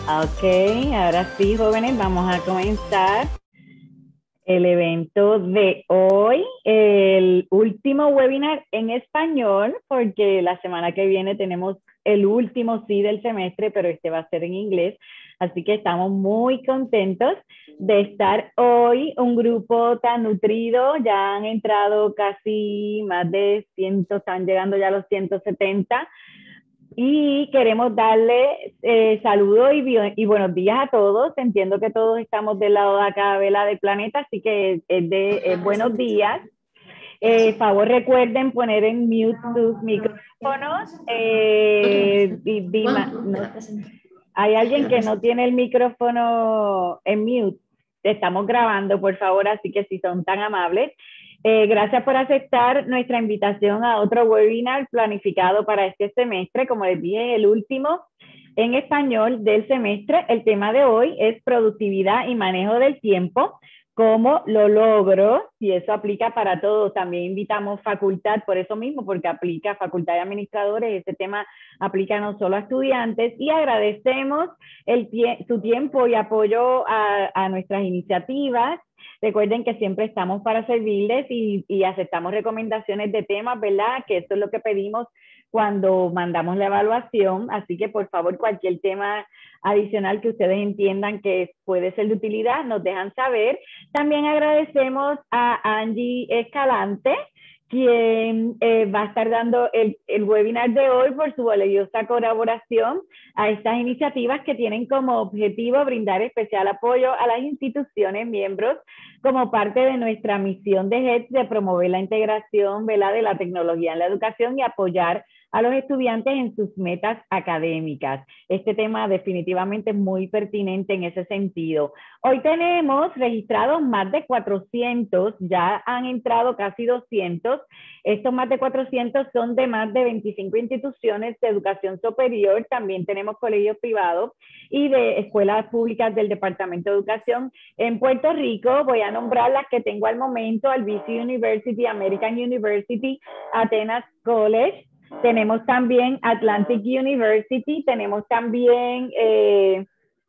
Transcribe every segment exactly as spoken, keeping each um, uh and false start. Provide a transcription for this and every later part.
Ok, ahora sí, jóvenes, vamos a comenzar el evento de hoy, el último webinar en español, porque la semana que viene tenemos el último sí del semestre, pero este va a ser en inglés. Así que estamos muy contentos de estar hoy, un grupo tan nutrido, ya han entrado casi más de cien, están llegando ya a los ciento setenta. Y queremos darle eh, saludos y, y, buenos días a todos. Entiendo que todos estamos del lado de acá, Vela, del planeta, así que es de eh, buenos días. Eh, favor recuerden poner en mute sus micrófonos. Eh, y, Dima, no, hay alguien que no tiene el micrófono en mute. Estamos grabando, por favor, así que si son tan amables. Eh, gracias por aceptar nuestra invitación a otro webinar planificado para este semestre. Como les dije, el último en español del semestre. El tema de hoy es productividad y manejo del tiempo. ¿Cómo lo logro? Y eso aplica para todos. También invitamos facultad por eso mismo, porque aplica facultad de administradores. Este tema aplica no solo a estudiantes. Y agradecemos el tie su tiempo y apoyo a, a nuestras iniciativas. Recuerden que siempre estamos para servirles y, y aceptamos recomendaciones de temas, ¿verdad? Que eso es lo que pedimos cuando mandamos la evaluación. Así que, por favor, cualquier tema adicional que ustedes entiendan que puede ser de utilidad, nos dejan saber. También agradecemos a Angie Escalante, quien eh, va a estar dando el, el webinar de hoy por su valiosa colaboración a estas iniciativas que tienen como objetivo brindar especial apoyo a las instituciones miembros como parte de nuestra misión de H E D S de promover la integración, ¿verdad?, de la tecnología en la educación y apoyar a los estudiantes en sus metas académicas. Este tema definitivamente es muy pertinente en ese sentido. Hoy tenemos registrados más de cuatrocientos, ya han entrado casi doscientos. Estos más de cuatrocientos son de más de veinticinco instituciones de educación superior. También tenemos colegios privados y de escuelas públicas del Departamento de Educación en Puerto Rico. Voy a nombrar las que tengo al momento: Albizu University, American University, Atenas College. Tenemos también Atlantic University, tenemos también eh,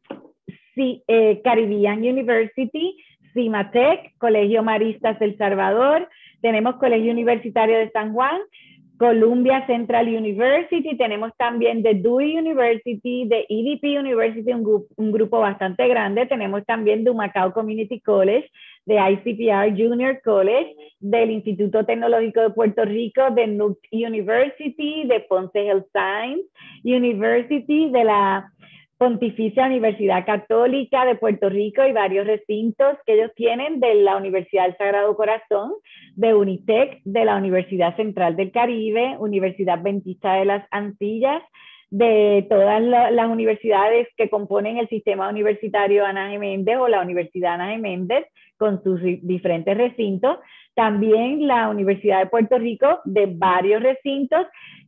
sí, eh, Caribbean University, CIMATEC, Colegio Maristas del Salvador, tenemos Colegio Universitario de San Juan, Columbia Central University, tenemos también de Dewey University, de E D P University, un, grupo, un grupo bastante grande, tenemos también de Humacao Community College, de I C P R Junior College, del Instituto Tecnológico de Puerto Rico, de N U C University, de Ponce Health Science University, de la Pontificia Universidad Católica de Puerto Rico y varios recintos que ellos tienen, de la Universidad del Sagrado Corazón, de UNITEC, de la Universidad Central del Caribe, Universidad Adventista de las Antillas, de todas las universidades que componen el sistema universitario Ana Geméndez o la Universidad Ana Geméndez con sus diferentes recintos. También la Universidad de Puerto Rico, de varios recintos,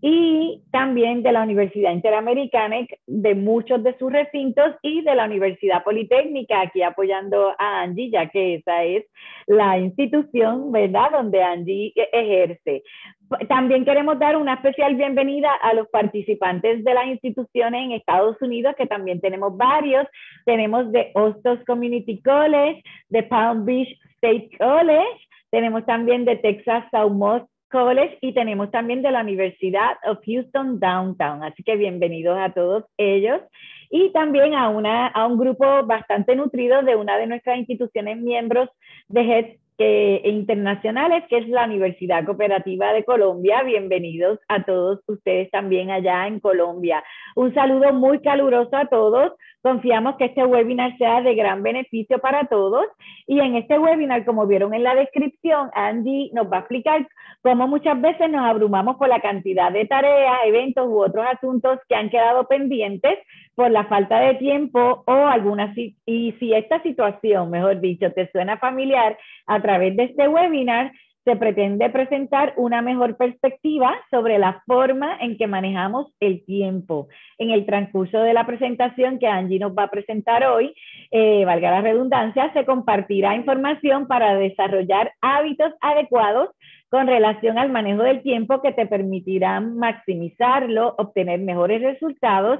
y también de la Universidad Interamericana, de muchos de sus recintos, y de la Universidad Politécnica, aquí apoyando a Angie, ya que esa es la institución, ¿verdad?, donde Angie ejerce. También queremos dar una especial bienvenida a los participantes de las instituciones en Estados Unidos, que también tenemos varios. Tenemos de Hostos Community College, de Palm Beach State College, tenemos también de Texas Southmost College y tenemos también de la Universidad of Houston Downtown. Así que bienvenidos a todos ellos. Y también a, una, a un grupo bastante nutrido de una de nuestras instituciones miembros de H E D S que, internacionales, que es la Universidad Cooperativa de Colombia. Bienvenidos a todos ustedes también allá en Colombia. Un saludo muy caluroso a todos. Confiamos que este webinar sea de gran beneficio para todos. Y en este webinar, como vieron en la descripción, Andy nos va a explicar cómo muchas veces nos abrumamos por la cantidad de tareas, eventos u otros asuntos que han quedado pendientes por la falta de tiempo o alguna, y si esta situación, mejor dicho, te suena familiar, a través de este webinar se pretende presentar una mejor perspectiva sobre la forma en que manejamos el tiempo. En el transcurso de la presentación que Angie nos va a presentar hoy, eh, valga la redundancia, se compartirá información para desarrollar hábitos adecuados con relación al manejo del tiempo que te permitirán maximizarlo, obtener mejores resultados,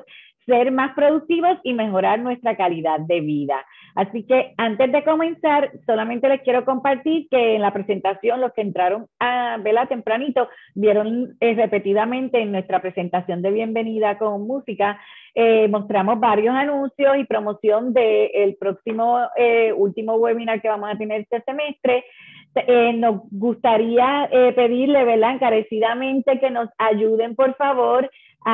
ser más productivos y mejorar nuestra calidad de vida. Así que antes de comenzar, solamente les quiero compartir que en la presentación, los que entraron a verla tempranito, vieron eh, repetidamente en nuestra presentación de bienvenida con música, eh, mostramos varios anuncios y promoción del próximo eh, último webinar que vamos a tener este semestre. Eh, nos gustaría eh, pedirle, ¿verdad?, encarecidamente que nos ayuden, por favor,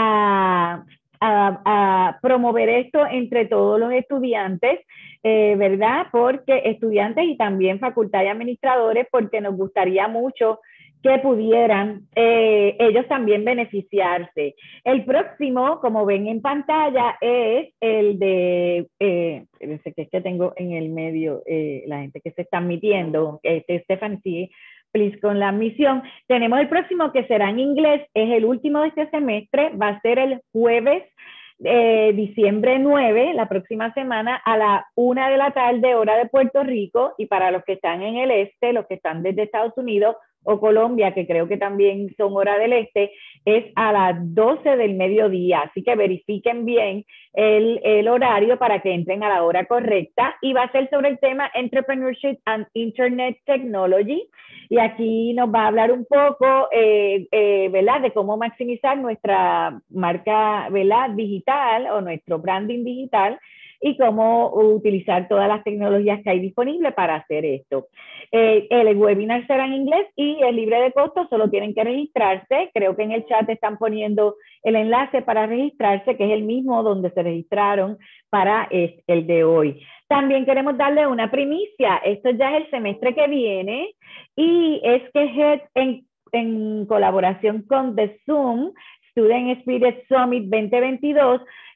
a, a, a promover esto entre todos los estudiantes, eh, ¿verdad? Porque estudiantes y también facultad y administradores, porque nos gustaría mucho que pudieran eh, ellos también beneficiarse. El próximo, como ven en pantalla, es el de, eh, que es que tengo en el medio eh, la gente que se está admitiendo, este, Stephanie, sí, please, con la admisión. Tenemos el próximo que será en inglés, es el último de este semestre, va a ser el jueves eh, diciembre nueve, la próxima semana, a la una de la tarde, hora de Puerto Rico, y para los que están en el este, los que están desde Estados Unidos o Colombia, que creo que también son hora del este, es a las doce del mediodía. Así que verifiquen bien el, el horario para que entren a la hora correcta. Y va a ser sobre el tema Entrepreneurship and Internet Technology. Y aquí nos va a hablar un poco, eh, eh, ¿verdad?, de cómo maximizar nuestra marca, ¿verdad?, digital o nuestro branding digital y cómo utilizar todas las tecnologías que hay disponibles para hacer esto. Eh, el webinar será en inglés y es libre de costo, solo tienen que registrarse. Creo que en el chat están poniendo el enlace para registrarse, que es el mismo donde se registraron para el de hoy. También queremos darle una primicia. Esto ya es el semestre que viene y es que H E D, en, en colaboración con The Zoom, Student Spirit Summit veinte veintidós,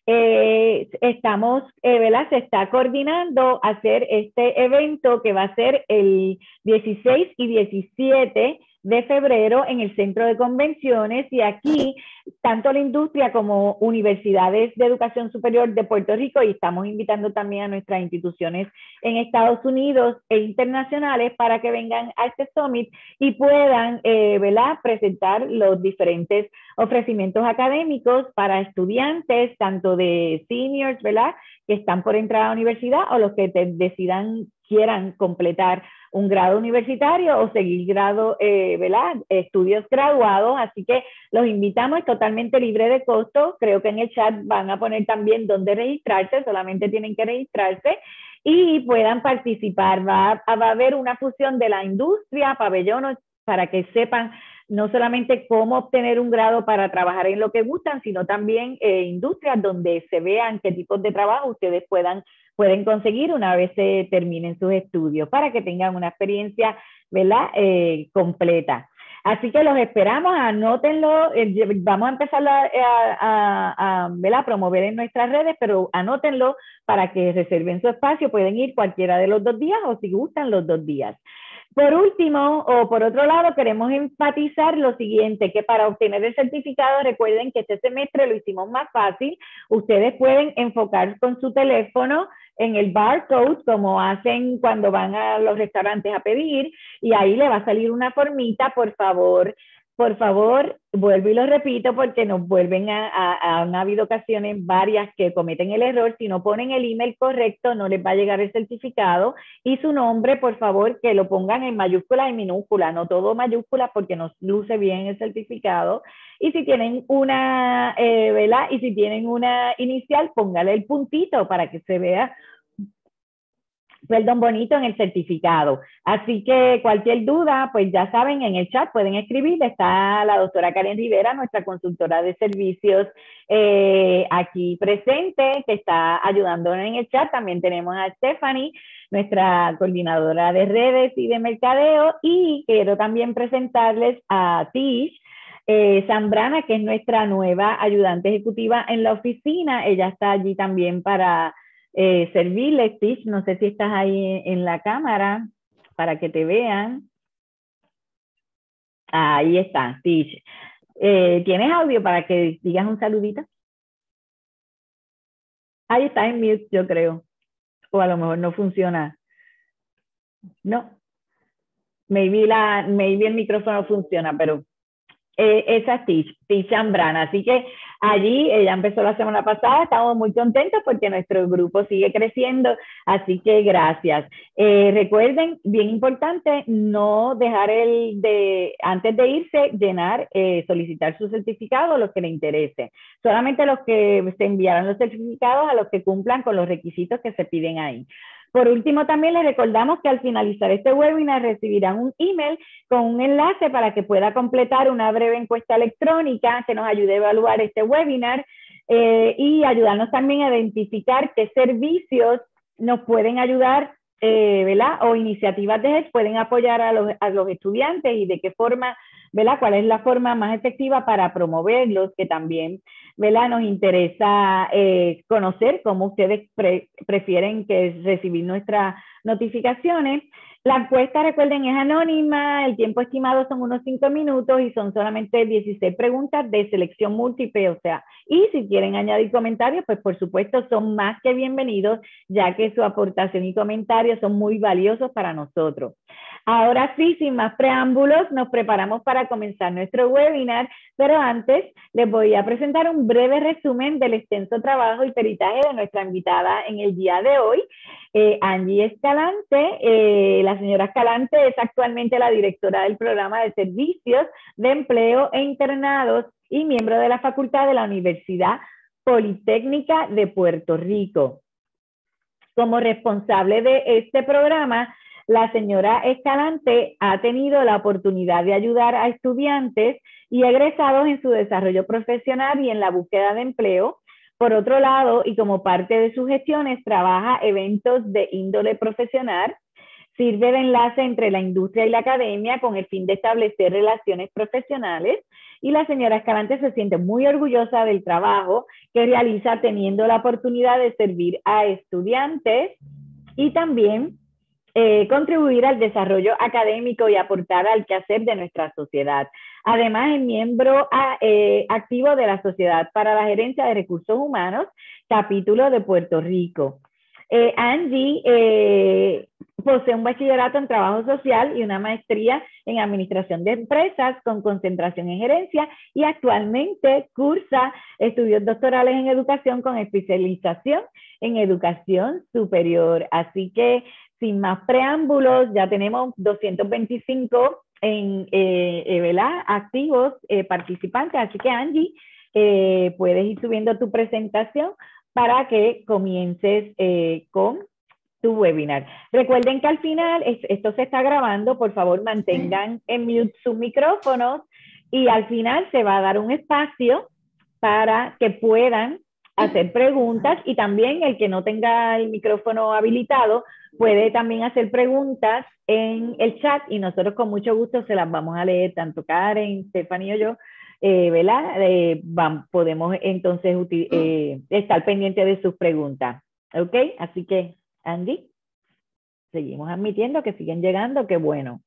Eh, estamos, eh, ¿verdad? Se está coordinando hacer este evento que va a ser el dieciséis y diecisiete de febrero en el Centro de Convenciones, y aquí tanto la industria como universidades de educación superior de Puerto Rico, y estamos invitando también a nuestras instituciones en Estados Unidos e internacionales para que vengan a este summit y puedan, eh, ¿verdad?, presentar los diferentes ofrecimientos académicos para estudiantes, tanto de seniors, ¿verdad?, que están por entrar a la universidad, o los que te decidan, quieran completar un grado universitario o seguir grado, eh, ¿verdad?, estudios graduados. Así que los invitamos, es totalmente libre de costo. Creo que en el chat van a poner también dónde registrarse, solamente tienen que registrarse y puedan participar. Va a, va a haber una fusión de la industria, pabellones, para que sepan no solamente cómo obtener un grado para trabajar en lo que gustan, sino también eh, industrias donde se vean qué tipos de trabajo ustedes puedan, pueden conseguir una vez se terminen sus estudios, para que tengan una experiencia, ¿verdad?, eh, completa. Así que los esperamos, anótenlo, eh, vamos a empezar a, a, a, a, a promover en nuestras redes, pero anótenlo para que reserven su espacio. Pueden ir cualquiera de los dos días o si gustan los dos días. Por último, o por otro lado, queremos enfatizar lo siguiente, que para obtener el certificado, recuerden que este semestre lo hicimos más fácil. Ustedes pueden enfocar con su teléfono en el barcode, como hacen cuando van a los restaurantes a pedir, y ahí le va a salir una formita. Por favor, por favor, vuelvo y lo repito porque nos vuelven a, a, han habido ocasiones varias que cometen el error. Si no ponen el email correcto, no les va a llegar el certificado. Y su nombre, por favor, que lo pongan en mayúscula y minúscula, no todo mayúscula, porque nos luce bien el certificado. Y si tienen una, eh, ¿verdad?, y si tienen una inicial, póngale el puntito para que se vea, perdón, bonito en el certificado. Así que cualquier duda, pues ya saben, en el chat pueden escribir. Está la doctora Karen Rivera, nuestra consultora de servicios, eh, aquí presente, que está ayudándonos en el chat. También tenemos a Stephanie, nuestra coordinadora de redes y de mercadeo, y quiero también presentarles a Tish eh, Zambrana, que es nuestra nueva ayudante ejecutiva en la oficina. Ella está allí también para Eh, servirles. Tish, no sé si estás ahí en la cámara para que te vean. Ahí está, Tish. Eh, ¿Tienes audio para que digas un saludito? Ahí está en mute, yo creo. O a lo mejor no funciona. No. Maybe, la, maybe el micrófono funciona, pero eh, esa es Tish, Tish Zambrana. Así que allí. Ella empezó la semana pasada, estamos muy contentos porque nuestro grupo sigue creciendo, así que gracias. Eh, recuerden, bien importante, no dejar el de, antes de irse, llenar, eh, solicitar su certificado, los que le interese. Solamente los que se enviaron los certificados a los que cumplan con los requisitos que se piden ahí. Por último, también les recordamos que al finalizar este webinar recibirán un email con un enlace para que pueda completar una breve encuesta electrónica que nos ayude a evaluar este webinar eh, y ayudarnos también a identificar qué servicios nos pueden ayudar, eh, ¿verdad? O iniciativas de H E D pueden apoyar a los, a los estudiantes y de qué forma, ¿verdad? ¿Cuál es la forma más efectiva para promoverlos? Que también, ¿verdad? Nos interesa eh, conocer cómo ustedes pre prefieren que recibir nuestras notificaciones. La encuesta, recuerden, es anónima, el tiempo estimado son unos cinco minutos y son solamente dieciséis preguntas de selección múltiple, o sea, y si quieren añadir comentarios, pues por supuesto son más que bienvenidos, ya que su aportación y comentarios son muy valiosos para nosotros. Ahora sí, sin más preámbulos, nos preparamos para comenzar nuestro webinar, pero antes les voy a presentar un breve resumen del extenso trabajo y peritaje de nuestra invitada en el día de hoy, eh, Angie Escalante. Eh, la señora Escalante es actualmente la directora del programa de servicios de empleo e internados y miembro de la facultad de la Universidad Politécnica de Puerto Rico. Como responsable de este programa, la señora Escalante ha tenido la oportunidad de ayudar a estudiantes y egresados en su desarrollo profesional y en la búsqueda de empleo. Por otro lado, y como parte de sus gestiones, trabaja eventos de índole profesional, sirve de enlace entre la industria y la academia con el fin de establecer relaciones profesionales, y la señora Escalante se siente muy orgullosa del trabajo que realiza teniendo la oportunidad de servir a estudiantes y también eh, contribuir al desarrollo académico y aportar al quehacer de nuestra sociedad. Además, es miembro a, eh, activo de la Sociedad para la Gerencia de Recursos Humanos, capítulo de Puerto Rico. Eh, Angie eh, posee un bachillerato en trabajo social y una maestría en administración de empresas con concentración en gerencia, y actualmente cursa estudios doctorales en educación con especialización en educación superior. Así que, sin más preámbulos, ya tenemos doscientos veinticinco en, eh, eh, ¿verdad? activos eh, participantes. Así que, Angie, eh, puedes ir subiendo tu presentación para que comiences eh, con tu webinar. Recuerden que al final, es, esto se está grabando, por favor mantengan en mute sus micrófonos, y al final se va a dar un espacio para que puedan hacer preguntas, y también el que no tenga el micrófono habilitado puede también hacer preguntas en el chat, y nosotros con mucho gusto se las vamos a leer, tanto Karen, Stephanie o yo, eh, ¿verdad? Eh, van, podemos entonces eh, estar pendientes de sus preguntas, ¿ok? Así que, Andy, seguimos admitiendo que siguen llegando, qué bueno.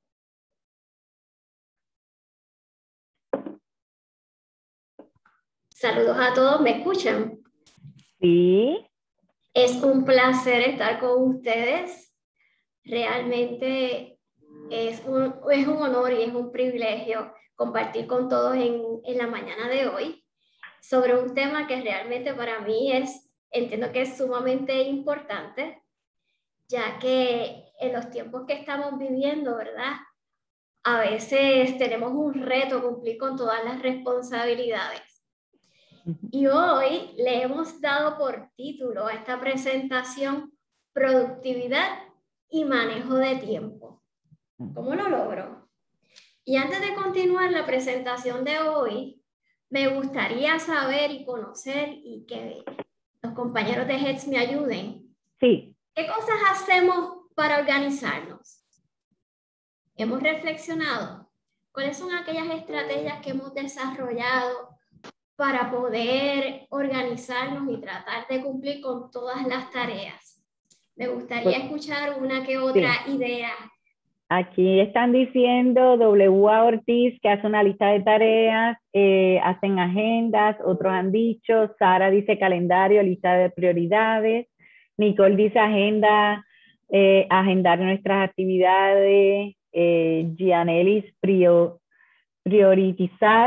Saludos a todos, ¿me escuchan? Sí. Es un placer estar con ustedes. Realmente es un, es un honor y es un privilegio compartir con todos en, en la mañana de hoy sobre un tema que realmente para mí es, entiendo que es sumamente importante, ya que en los tiempos que estamos viviendo, ¿verdad? A veces tenemos un reto cumplir con todas las responsabilidades. Y hoy le hemos dado por título a esta presentación Productividad y Manejo de Tiempo. ¿Cómo lo logro? Y antes de continuar la presentación de hoy, me gustaría saber y conocer, y que los compañeros de H E D S me ayuden. Sí. ¿Qué cosas hacemos para organizarnos? ¿Hemos reflexionado? ¿Cuáles son aquellas estrategias que hemos desarrollado para poder organizarnos y tratar de cumplir con todas las tareas? Me gustaría pues, escuchar una que otra sí. idea. Aquí están diciendo W A Ortiz que hace una lista de tareas, eh, hacen agendas, otros han dicho, Sara dice calendario, lista de prioridades, Nicole dice agenda, eh, agendar nuestras actividades, eh, Gianelis prior, priorizar,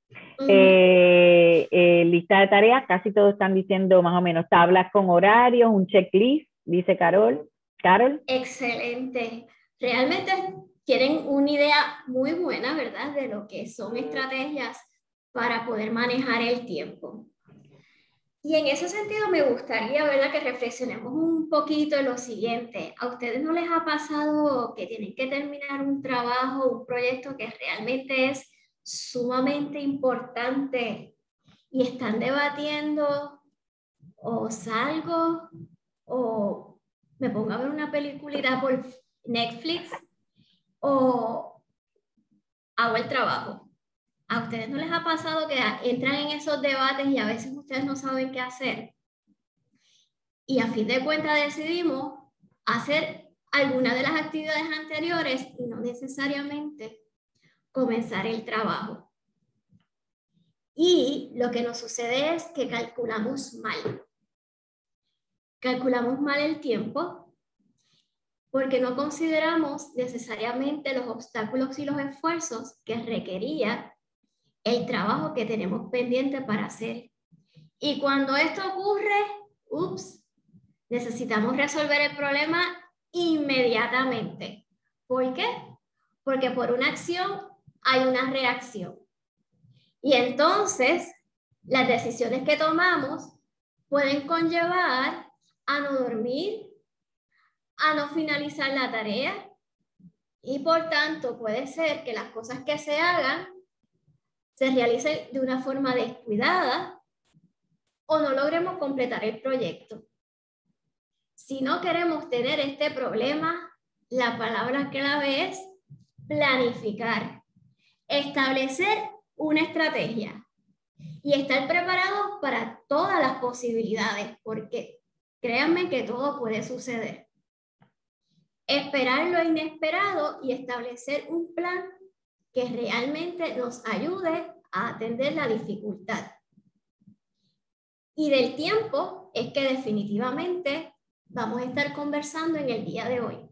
Uh-huh. Eh, eh, lista de tareas, casi todos están diciendo más o menos tablas con horarios, un checklist, dice Carol. Carol. Excelente. Realmente tienen una idea muy buena, ¿verdad? De lo que son estrategias para poder manejar el tiempo. Y en ese sentido me gustaría, ¿verdad?, que reflexionemos un poquito en lo siguiente. ¿A ustedes no les ha pasado que tienen que terminar un trabajo, un proyecto que realmente es sumamente importante y están debatiendo o salgo o me pongo a ver una peliculita por Netflix o hago el trabajo? ¿A ustedes no les ha pasado que entran en esos debates y a veces ustedes no saben qué hacer? Y a fin de cuentas decidimos hacer alguna de las actividades anteriores y no necesariamente comenzar el trabajo. Y lo que nos sucede es que calculamos mal. Calculamos mal el tiempo porque no consideramos necesariamente los obstáculos y los esfuerzos que requería el trabajo que tenemos pendiente para hacer. Y cuando esto ocurre, ups, necesitamos resolver el problema inmediatamente. ¿Por qué? Porque por una acción hay una reacción. Y entonces, las decisiones que tomamos pueden conllevar a no dormir, a no finalizar la tarea, y por tanto puede ser que las cosas que se hagan se realicen de una forma descuidada o no logremos completar el proyecto. Si no queremos tener este problema, la palabra clave es planificar, establecer una estrategia y estar preparados para todas las posibilidades, porque créanme que todo puede suceder. Esperar lo inesperado y establecer un plan que realmente nos ayude a atender la dificultad. Y del tiempo es que definitivamente vamos a estar conversando en el día de hoy.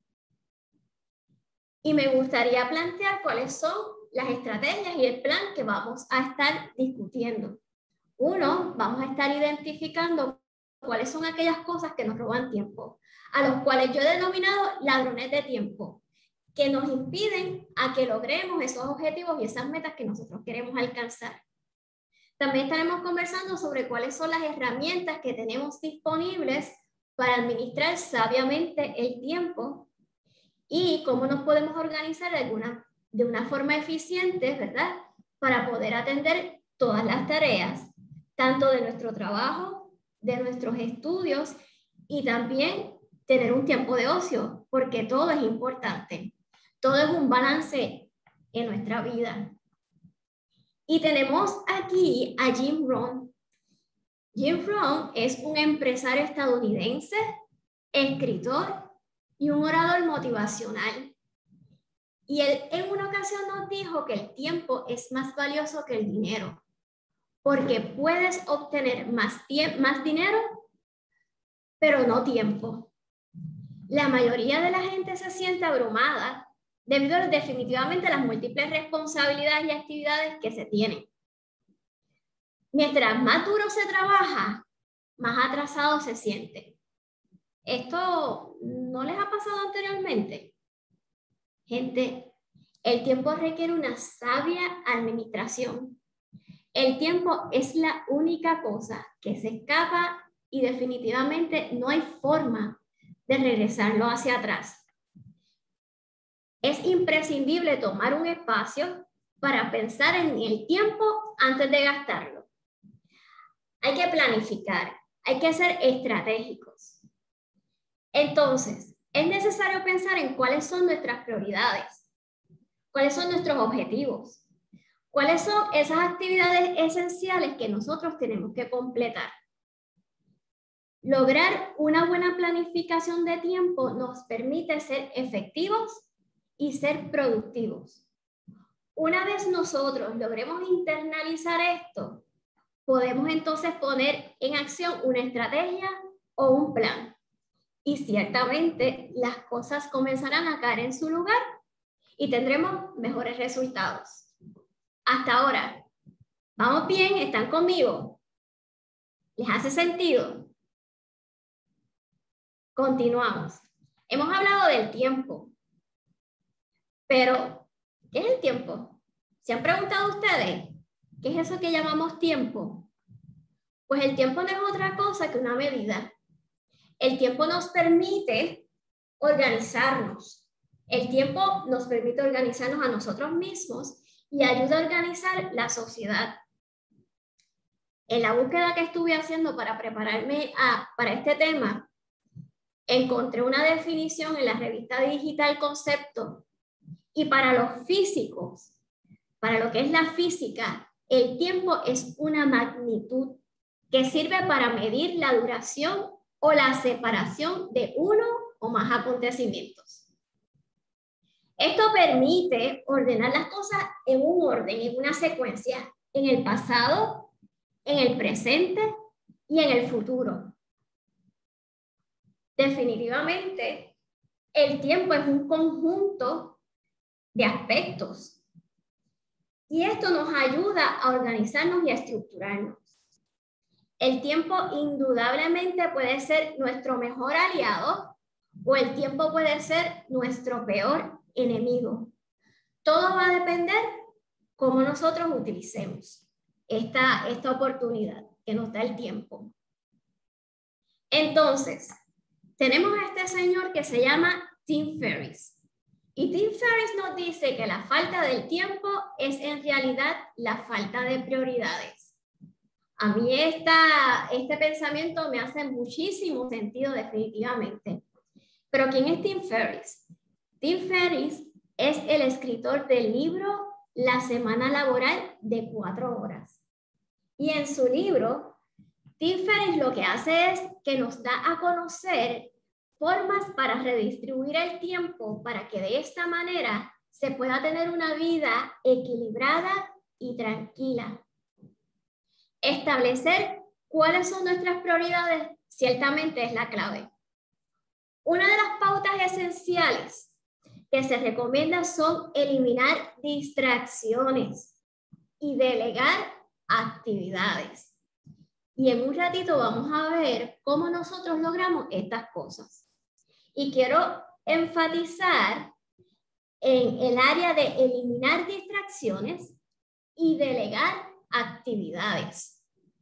Y me gustaría plantear cuáles son las estrategias y el plan que vamos a estar discutiendo. Uno, vamos a estar identificando cuáles son aquellas cosas que nos roban tiempo, a los cuales yo he denominado ladrones de tiempo, que nos impiden a que logremos esos objetivos y esas metas que nosotros queremos alcanzar. También estaremos conversando sobre cuáles son las herramientas que tenemos disponibles para administrar sabiamente el tiempo y cómo nos podemos organizar de, alguna, de una forma eficiente, ¿verdad?, para poder atender todas las tareas, tanto de nuestro trabajo, de nuestros estudios y también tener un tiempo de ocio, porque todo es importante. Todo es un balance en nuestra vida. Y tenemos aquí a Jim Rohn. Jim Rohn es un empresario estadounidense, escritor y un orador motivacional. Y él en una ocasión nos dijo que el tiempo es más valioso que el dinero, porque puedes obtener más, más dinero, pero no tiempo. La mayoría de la gente se siente abrumada debido a definitivamente las múltiples responsabilidades y actividades que se tienen. Mientras más duro se trabaja, más atrasado se siente. ¿Esto no les ha pasado anteriormente? Gente, el tiempo requiere una sabia administración. El tiempo es la única cosa que se escapa y definitivamente no hay forma de regresarlo hacia atrás. Es imprescindible tomar un espacio para pensar en el tiempo antes de gastarlo. Hay que planificar, hay que ser estratégicos. Entonces, es necesario pensar en cuáles son nuestras prioridades, cuáles son nuestros objetivos, cuáles son esas actividades esenciales que nosotros tenemos que completar. Lograr una buena planificación de tiempo nos permite ser efectivos y ser productivos. Una vez nosotros logremos internalizar esto, podemos entonces poner en acción una estrategia o un plan. Y ciertamente las cosas comenzarán a caer en su lugar y tendremos mejores resultados. Hasta ahora, ¿Vamos bien? ¿Están conmigo? ¿Les hace sentido? Continuamos. Hemos hablado del tiempo. Pero, ¿qué es el tiempo? ¿Se han preguntado ustedes? ¿Qué es eso que llamamos tiempo? Pues el tiempo no es otra cosa que una medida. El tiempo nos permite organizarnos. El tiempo nos permite organizarnos a nosotros mismos y ayuda a organizar la sociedad. En la búsqueda que estuve haciendo para prepararme a, para este tema, encontré una definición en la revista digital Concepto. Y para los físicos, para lo que es la física, el tiempo es una magnitud que sirve para medir la duración o la separación de uno o más acontecimientos. Esto permite ordenar las cosas en un orden, en una secuencia, en el pasado, en el presente y en el futuro. Definitivamente, el tiempo es un conjunto de aspectos y esto nos ayuda a organizarnos y a estructurarnos. El tiempo indudablemente puede ser nuestro mejor aliado o el tiempo puede ser nuestro peor enemigo. Todo va a depender cómo nosotros utilicemos esta, esta oportunidad que nos da el tiempo. Entonces, tenemos a este señor que se llama Tim Ferriss. Y Tim Ferriss nos dice que la falta del tiempo es en realidad la falta de prioridades. A mí esta, este pensamiento me hace muchísimo sentido definitivamente. Pero ¿quién es Tim Ferriss? Tim Ferriss es el escritor del libro La Semana Laboral de Cuatro Horas. Y en su libro, Tim Ferriss lo que hace es que nos da a conocer formas para redistribuir el tiempo para que de esta manera se pueda tener una vida equilibrada y tranquila. Establecer cuáles son nuestras prioridades ciertamente es la clave. Una de las pautas esenciales que se recomienda son eliminar distracciones y delegar actividades. Y en un ratito vamos a ver cómo nosotros logramos estas cosas. Y quiero enfatizar en el área de eliminar distracciones y delegar actividades.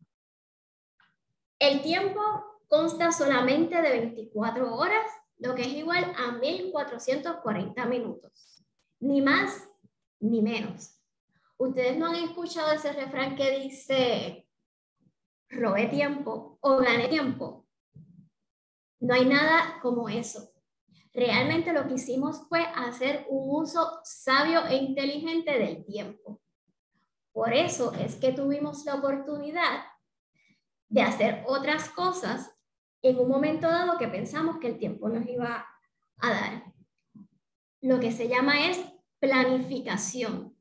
El tiempo consta solamente de veinticuatro horas, lo que es igual a mil cuatrocientos cuarenta minutos. Ni más ni menos. ¿Ustedes no han escuchado ese refrán que dice robé tiempo o gané tiempo? No hay nada como eso. Realmente lo que hicimos fue hacer un uso sabio e inteligente del tiempo. Por eso es que tuvimos la oportunidad de hacer otras cosas en un momento dado que pensamos que el tiempo nos iba a dar. Lo que se llama es planificación.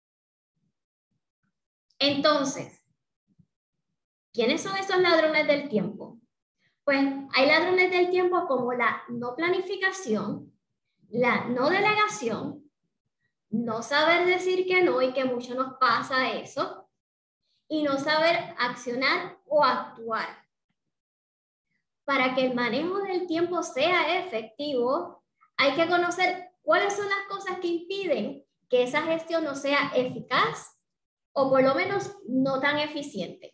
Entonces, ¿quiénes son esos ladrones del tiempo? Pues hay ladrones del tiempo como la no planificación, la no delegación, no saber decir que no y que mucho nos pasa eso, y no saber accionar o actuar. Para que el manejo del tiempo sea efectivo, hay que conocer cuáles son las cosas que impiden que esa gestión no sea eficaz o por lo menos no tan eficiente.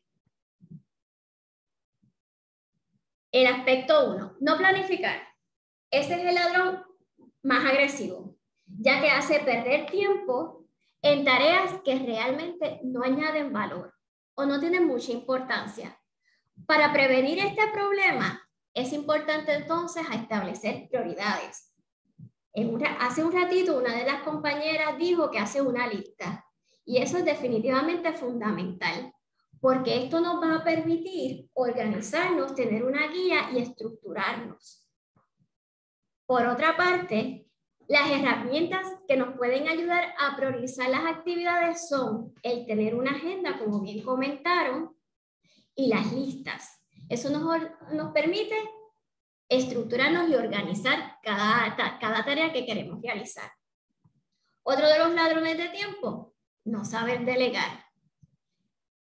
El aspecto uno, no planificar. Ese es el ladrón más agresivo, ya que hace perder tiempo en tareas que realmente no añaden valor o no tienen mucha importancia. Para prevenir este problema, es importante entonces establecer prioridades. En una, hace un ratito una de las compañeras dijo que hace una lista y eso es definitivamente fundamental. Porque esto nos va a permitir organizarnos, tener una guía y estructurarnos. Por otra parte, las herramientas que nos pueden ayudar a priorizar las actividades son el tener una agenda, como bien comentaron, y las listas. Eso nos, nos permite estructurarnos y organizar cada, cada tarea que queremos realizar. Otro de los ladrones de tiempo, no saber delegar.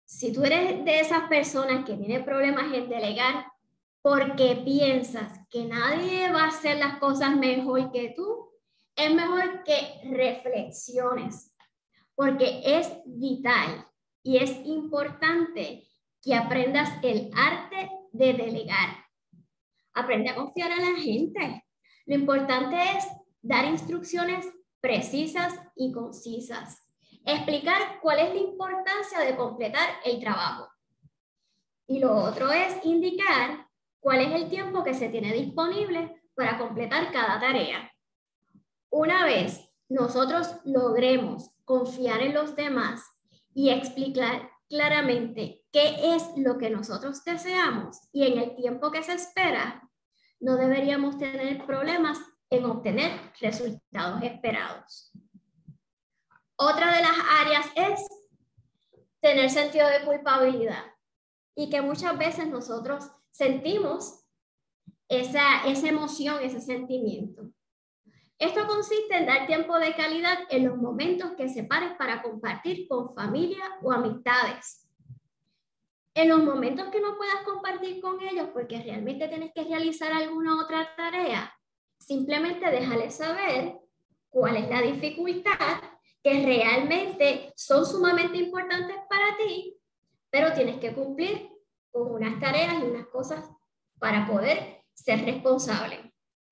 Si tú eres de esas personas que tienen problemas en delegar porque piensas que nadie va a hacer las cosas mejor que tú, es mejor que reflexiones, porque es vital y es importante que aprendas el arte de delegar. Aprende a confiar en la gente. Lo importante es dar instrucciones precisas y concisas. Explicar cuál es la importancia de completar el trabajo. Y lo otro es indicar cuál es el tiempo que se tiene disponible para completar cada tarea. Una vez nosotros logremos confiar en los demás y explicar claramente qué es lo que nosotros deseamos y en el tiempo que se espera, no deberíamos tener problemas en obtener resultados esperados. Otra de las áreas es tener sentido de culpabilidad y que muchas veces nosotros sentimos esa, esa emoción, ese sentimiento. Esto consiste en dar tiempo de calidad en los momentos que separes para compartir con familia o amistades. En los momentos que no puedas compartir con ellos porque realmente tienes que realizar alguna otra tarea, simplemente déjales saber cuál es la dificultad, que realmente son sumamente importantes para ti, pero tienes que cumplir con unas tareas y unas cosas para poder ser responsable.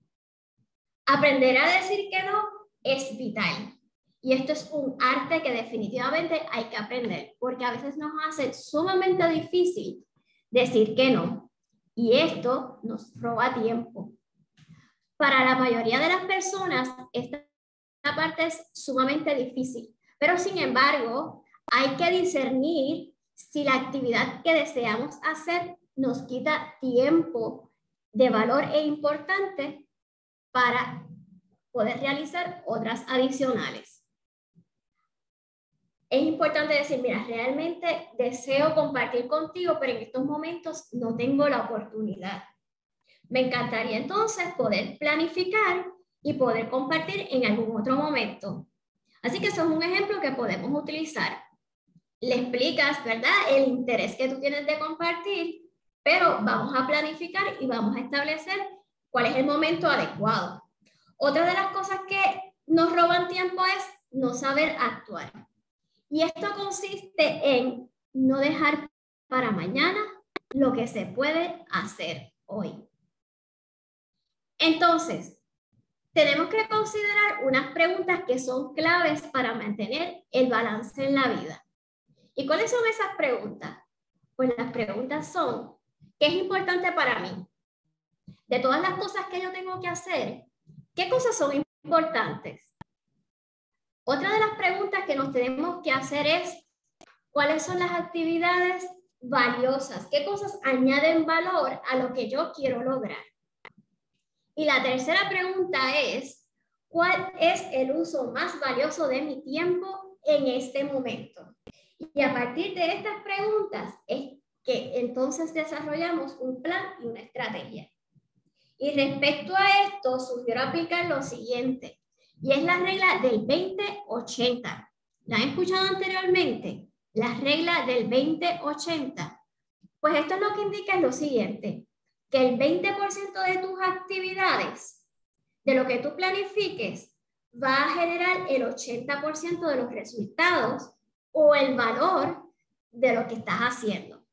Aprender a decir que no es vital. Y esto es un arte que definitivamente hay que aprender, porque a veces nos hace sumamente difícil decir que no. Y esto nos roba tiempo. Para la mayoría de las personas, esta parte es sumamente difícil. Pero sin embargo, hay que discernir si la actividad que deseamos hacer nos quita tiempo de valor e importante para poder realizar otras adicionales. Es importante decir, mira, realmente deseo compartir contigo, pero en estos momentos no tengo la oportunidad. Me encantaría entonces poder planificar y poder compartir en algún otro momento. Así que eso es un ejemplo que podemos utilizar. Le explicas, ¿verdad?, el interés que tú tienes de compartir, pero vamos a planificar y vamos a establecer cuál es el momento adecuado. Otra de las cosas que nos roban tiempo es no saber actuar. Y esto consiste en no dejar para mañana lo que se puede hacer hoy. Entonces, tenemos que considerar unas preguntas que son claves para mantener el balance en la vida. ¿Y cuáles son esas preguntas? Pues las preguntas son, ¿qué es importante para mí? De todas las cosas que yo tengo que hacer, ¿qué cosas son importantes? Otra de las preguntas que nos tenemos que hacer es, ¿cuáles son las actividades valiosas? ¿Qué cosas añaden valor a lo que yo quiero lograr? Y la tercera pregunta es, ¿cuál es el uso más valioso de mi tiempo en este momento? Y a partir de estas preguntas es que entonces desarrollamos un plan y una estrategia. Y respecto a esto, sugiero aplicar lo siguiente, y es la regla del veinte ochenta. ¿La han escuchado anteriormente? La regla del veinte ochenta. Pues esto es lo que indica lo siguiente, que el veinte por ciento de tus actividades, de lo que tú planifiques, va a generar el ochenta por ciento de los resultados o el valor de lo que estás haciendo.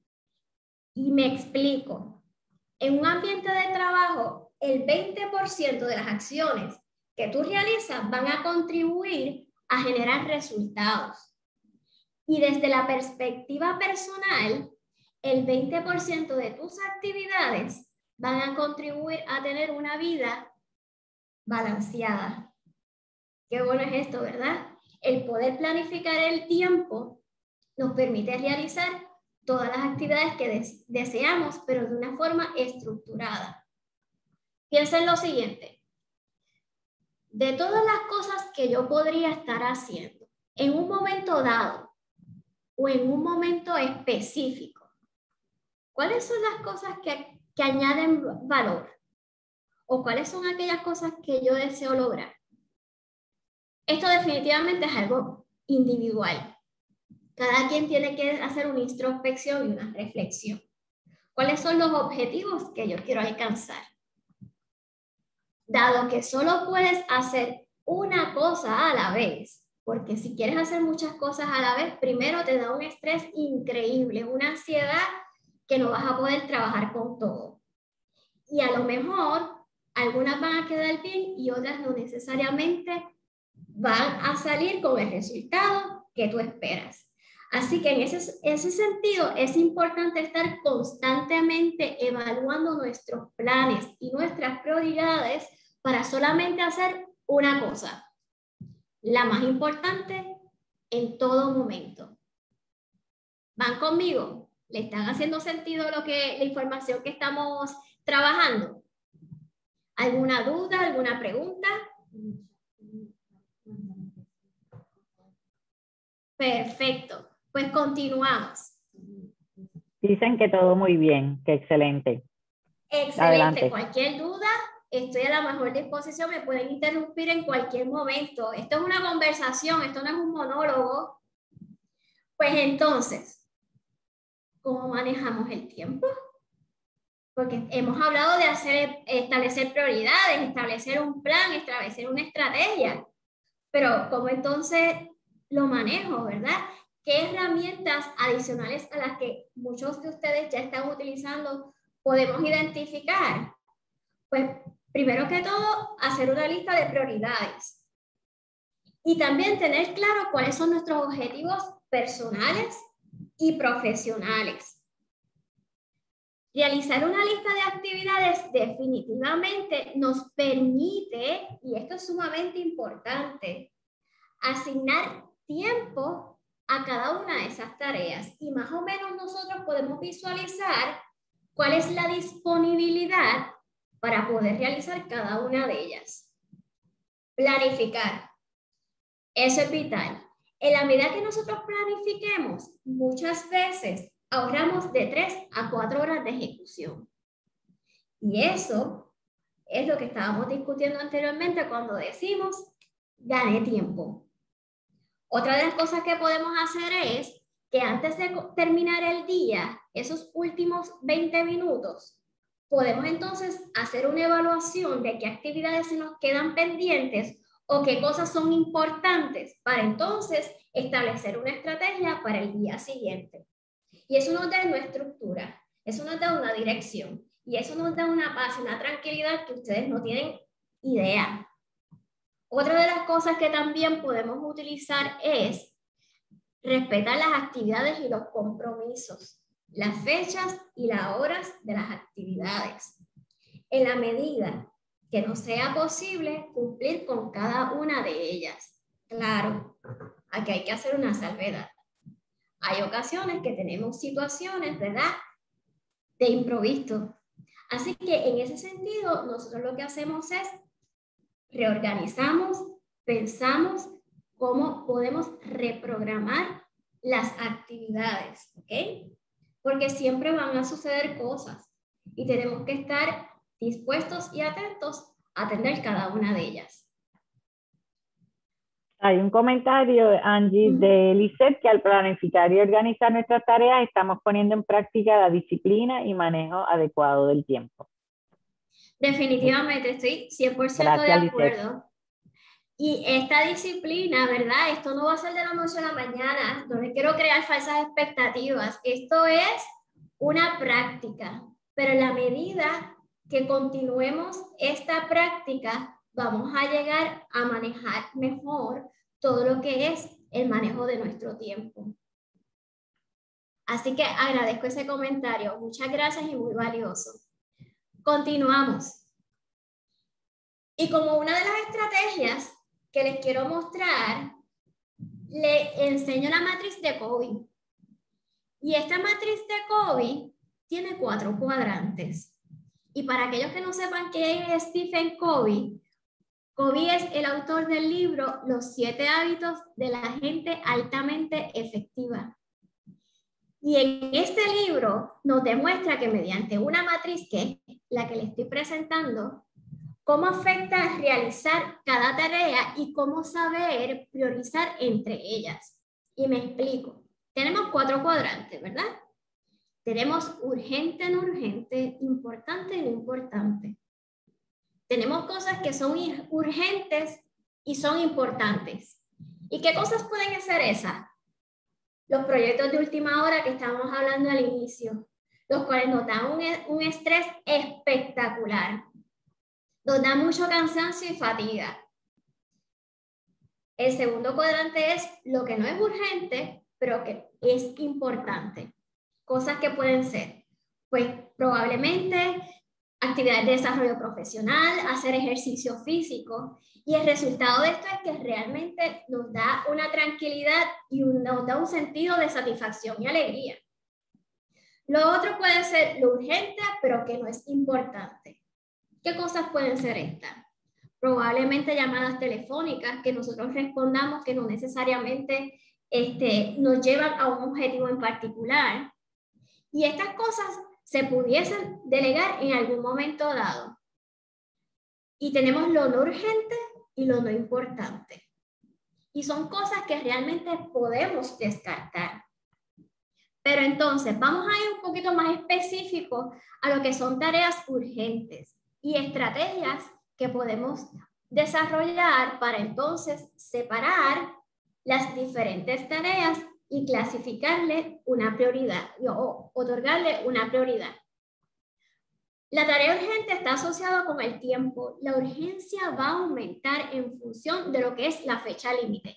Y me explico. En un ambiente de trabajo, el veinte por ciento de las acciones que tú realizas van a contribuir a generar resultados. Y desde la perspectiva personal, el veinte por ciento de tus actividades van a contribuir a tener una vida balanceada. Qué bueno es esto, ¿verdad? El poder planificar el tiempo nos permite realizar todas las actividades que des- deseamos, pero de una forma estructurada. Piensa en lo siguiente. De todas las cosas que yo podría estar haciendo en un momento dado o en un momento específico, ¿cuáles son las cosas que, que añaden valor? ¿O cuáles son aquellas cosas que yo deseo lograr? Esto definitivamente es algo individual. cada quien tiene que hacer una introspección y una reflexión. ¿Cuáles son los objetivos que yo quiero alcanzar? Dado que solo puedes hacer una cosa a la vez, porque si quieres hacer muchas cosas a la vez, primero te da un estrés increíble, una ansiedad que no vas a poder trabajar con todo. Y a lo mejor algunas van a quedar bien y otras no necesariamente van a salir con el resultado que tú esperas. Así que en ese, ese sentido es importante estar constantemente evaluando nuestros planes y nuestras prioridades para solamente hacer una cosa, la más importante en todo momento. ¿Van conmigo? ¿Le están haciendo sentido lo que, la información que estamos trabajando? ¿Alguna duda, alguna pregunta? Perfecto. Pues continuamos. Dicen que todo muy bien, que excelente. Excelente. Adelante. Cualquier duda, estoy a la mejor disposición. Me pueden interrumpir en cualquier momento. Esto es una conversación, esto no es un monólogo. Pues entonces, ¿cómo manejamos el tiempo? Porque hemos hablado de hacer, establecer prioridades, establecer un plan, establecer una estrategia. Pero ¿cómo entonces lo manejo, verdad? ¿Qué herramientas adicionales a las que muchos de ustedes ya están utilizando podemos identificar? Pues primero que todo, hacer una lista de prioridades. Y también tener claro cuáles son nuestros objetivos personales y profesionales. Realizar una lista de actividades definitivamente nos permite, y esto es sumamente importante, asignar tiempo a cada una de esas tareas y más o menos nosotros podemos visualizar cuál es la disponibilidad para poder realizar cada una de ellas. Planificar. Eso es vital. En la medida que nosotros planifiquemos, muchas veces ahorramos de tres a cuatro horas de ejecución. Y eso es lo que estábamos discutiendo anteriormente cuando decimos gané tiempo. Otra de las cosas que podemos hacer es que antes de terminar el día, esos últimos veinte minutos, podemos entonces hacer una evaluación de qué actividades se nos quedan pendientes o qué cosas son importantes para entonces establecer una estrategia para el día siguiente. Y eso nos da una estructura, eso nos da una dirección y eso nos da una paz, una tranquilidad que ustedes no tienen idea. Otra de las cosas que también podemos utilizar es respetar las actividades y los compromisos, las fechas y las horas de las actividades. En la medida que nos sea posible cumplir con cada una de ellas. Claro, aquí hay que hacer una salvedad. Hay ocasiones que tenemos situaciones, ¿verdad?, de improviso. Así que en ese sentido, nosotros lo que hacemos es reorganizamos, pensamos cómo podemos reprogramar las actividades, ¿ok? Porque siempre van a suceder cosas y tenemos que estar dispuestos y atentos a atender cada una de ellas. Hay un comentario, Angie, uh-huh. de Lisette, que al planificar y organizar nuestras tareas estamos poniendo en práctica la disciplina y manejo adecuado del tiempo. Definitivamente, estoy cien por ciento Gracias, de acuerdo. Lisette. Y esta disciplina, ¿verdad? Esto no va a ser de la noche a la mañana, no le quiero crear falsas expectativas. Esto es una práctica, pero en la medida que continuemos esta práctica, vamos a llegar a manejar mejor todo lo que es el manejo de nuestro tiempo. Así que agradezco ese comentario. Muchas gracias y muy valioso. Continuamos. Y como una de las estrategias que les quiero mostrar, le enseño la matriz de Covey. Y esta matriz de Covey tiene cuatro cuadrantes. Y para aquellos que no sepan quién es Stephen Covey, Covey es el autor del libro Los siete hábitos de la gente altamente efectiva. Y en este libro nos demuestra que mediante una matriz, que es la que le estoy presentando, cómo afecta realizar cada tarea y cómo saber priorizar entre ellas. Y me explico. Tenemos cuatro cuadrantes, ¿verdad? Tenemos urgente, no urgente, importante, no importante. Tenemos cosas que son urgentes y son importantes. ¿Y qué cosas pueden ser esas? Los proyectos de última hora que estábamos hablando al inicio, los cuales nos dan un, un estrés espectacular. Nos da mucho cansancio y fatiga. El segundo cuadrante es lo que no es urgente, pero que es importante. Cosas que pueden ser, pues probablemente actividades de desarrollo profesional, hacer ejercicio físico, y el resultado de esto es que realmente nos da una tranquilidad y un, nos da un sentido de satisfacción y alegría. Lo otro puede ser lo urgente, pero que no es importante. ¿Qué cosas pueden ser estas? Probablemente llamadas telefónicas que nosotros respondamos que no necesariamente este, nos llevan a un objetivo en particular. Y estas cosas se pudiesen delegar en algún momento dado. Y tenemos lo no urgente y lo no importante. Y son cosas que realmente podemos descartar. Pero entonces, vamos a ir un poquito más específico a lo que son tareas urgentes y estrategias que podemos desarrollar para entonces separar las diferentes tareas y clasificarle una prioridad o otorgarle una prioridad. La tarea urgente está asociada con el tiempo. La urgencia va a aumentar en función de lo que es la fecha límite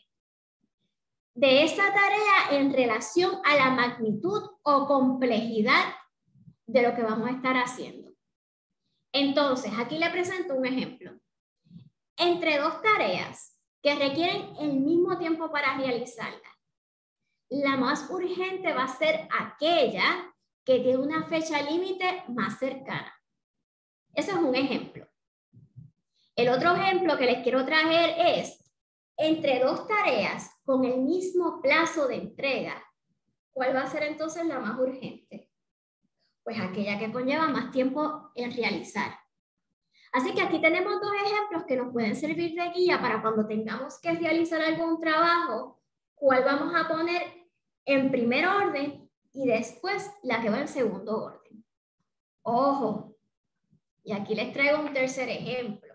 de esa tarea en relación a la magnitud o complejidad de lo que vamos a estar haciendo. Entonces, aquí le presento un ejemplo. Entre dos tareas que requieren el mismo tiempo para realizarlas, la más urgente va a ser aquella que tiene una fecha límite más cercana. Ese es un ejemplo. El otro ejemplo que les quiero traer es, entre dos tareas con el mismo plazo de entrega, ¿cuál va a ser entonces la más urgente? Pues aquella que conlleva más tiempo en realizar. Así que aquí tenemos dos ejemplos que nos pueden servir de guía para cuando tengamos que realizar algún trabajo, cuál vamos a poner en primer orden y después la que va en segundo orden. Ojo, y aquí les traigo un tercer ejemplo.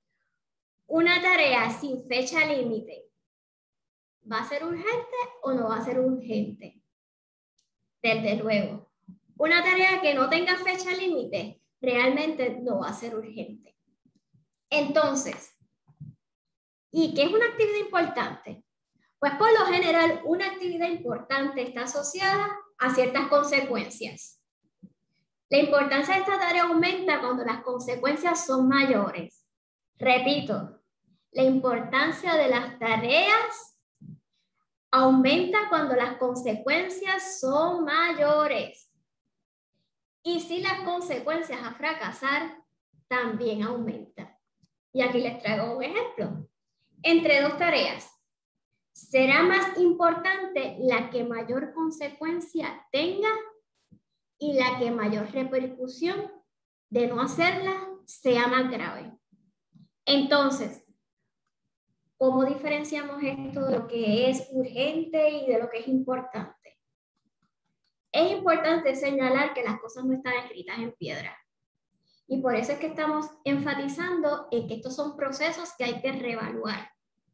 Una tarea sin fecha límite, ¿va a ser urgente o no va a ser urgente? Desde luego. Una tarea que no tenga fecha límite, realmente no va a ser urgente. Entonces, ¿y qué es una actividad importante? Pues por lo general, una actividad importante está asociada a ciertas consecuencias. La importancia de esta tarea aumenta cuando las consecuencias son mayores. Repito, la importancia de las tareas aumenta cuando las consecuencias son mayores. Y si las consecuencias a fracasar, también aumenta. Y aquí les traigo un ejemplo. Entre dos tareas, será más importante la que mayor consecuencia tenga y la que mayor repercusión de no hacerla sea más grave. Entonces, ¿cómo diferenciamos esto de lo que es urgente y de lo que es importante? Es importante señalar que las cosas no están escritas en piedra. Y por eso es que estamos enfatizando en que estos son procesos que hay que reevaluar.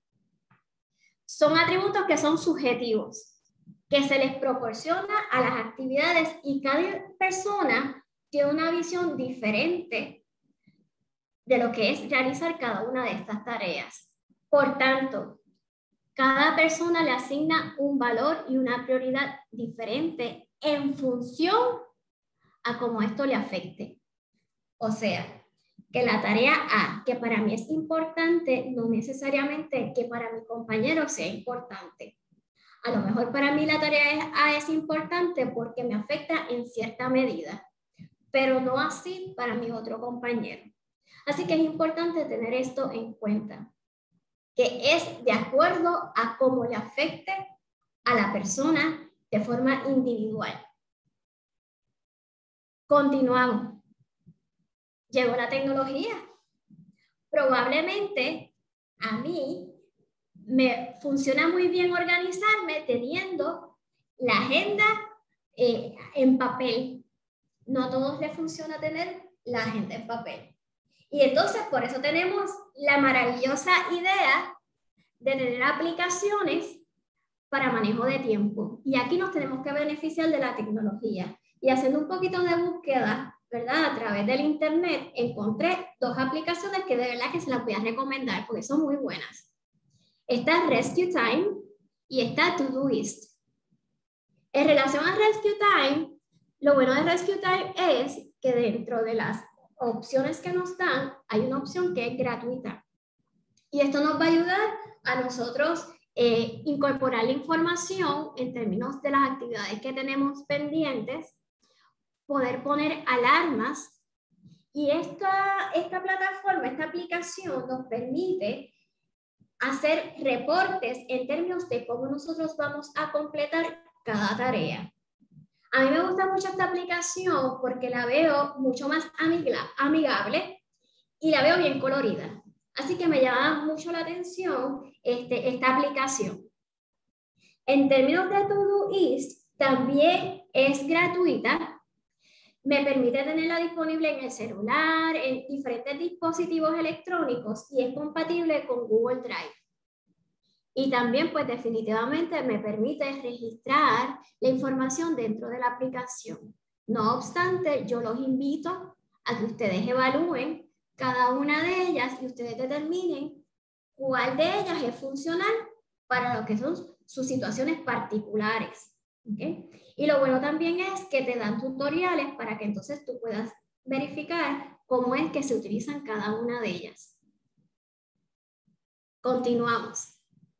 Son atributos que son subjetivos, que se les proporciona a las actividades y cada persona tiene una visión diferente de lo que es realizar cada una de estas tareas. Por tanto, cada persona le asigna un valor y una prioridad diferente en función a cómo esto le afecte. O sea, que la tarea A, que para mí es importante, no necesariamente que para mi compañero sea importante. A lo mejor para mí la tarea A es importante porque me afecta en cierta medida, pero no así para mi otro compañero. Así que es importante tener esto en cuenta, que es de acuerdo a cómo le afecte a la persona de forma individual. Continuamos. Llegó la tecnología. Probablemente a mí me funciona muy bien organizarme teniendo la agenda eh, en papel. No a todos les funciona tener la agenda en papel. Y entonces por eso tenemos la maravillosa idea de tener aplicaciones para manejo de tiempo. Y aquí nos tenemos que beneficiar de la tecnología. Y haciendo un poquito de búsqueda, ¿verdad? A través del internet, encontré dos aplicaciones que de verdad que se las voy a recomendar porque son muy buenas. Está Rescue Time y está Todoist. En relación a Rescue Time, lo bueno de Rescue Time es que dentro de las opciones que nos dan, hay una opción que es gratuita. Y esto nos va a ayudar a nosotros eh, incorporar la información en términos de las actividades que tenemos pendientes, poder poner alarmas. Y esta, esta plataforma, esta aplicación nos permite hacer reportes en términos de cómo nosotros vamos a completar cada tarea. A mí me gusta mucho esta aplicación porque la veo mucho más amigable y la veo bien colorida. Así que me llama mucho la atención este, esta aplicación. En términos de Todoist, también es gratuita. Me permite tenerla disponible en el celular, en diferentes dispositivos electrónicos y es compatible con Google Drive. Y también, pues definitivamente me permite registrar la información dentro de la aplicación. No obstante, yo los invito a que ustedes evalúen cada una de ellas y ustedes determinen cuál de ellas es funcional para lo que son sus situaciones particulares. ¿Okay? Y lo bueno también es que te dan tutoriales para que entonces tú puedas verificar cómo es que se utilizan cada una de ellas. Continuamos.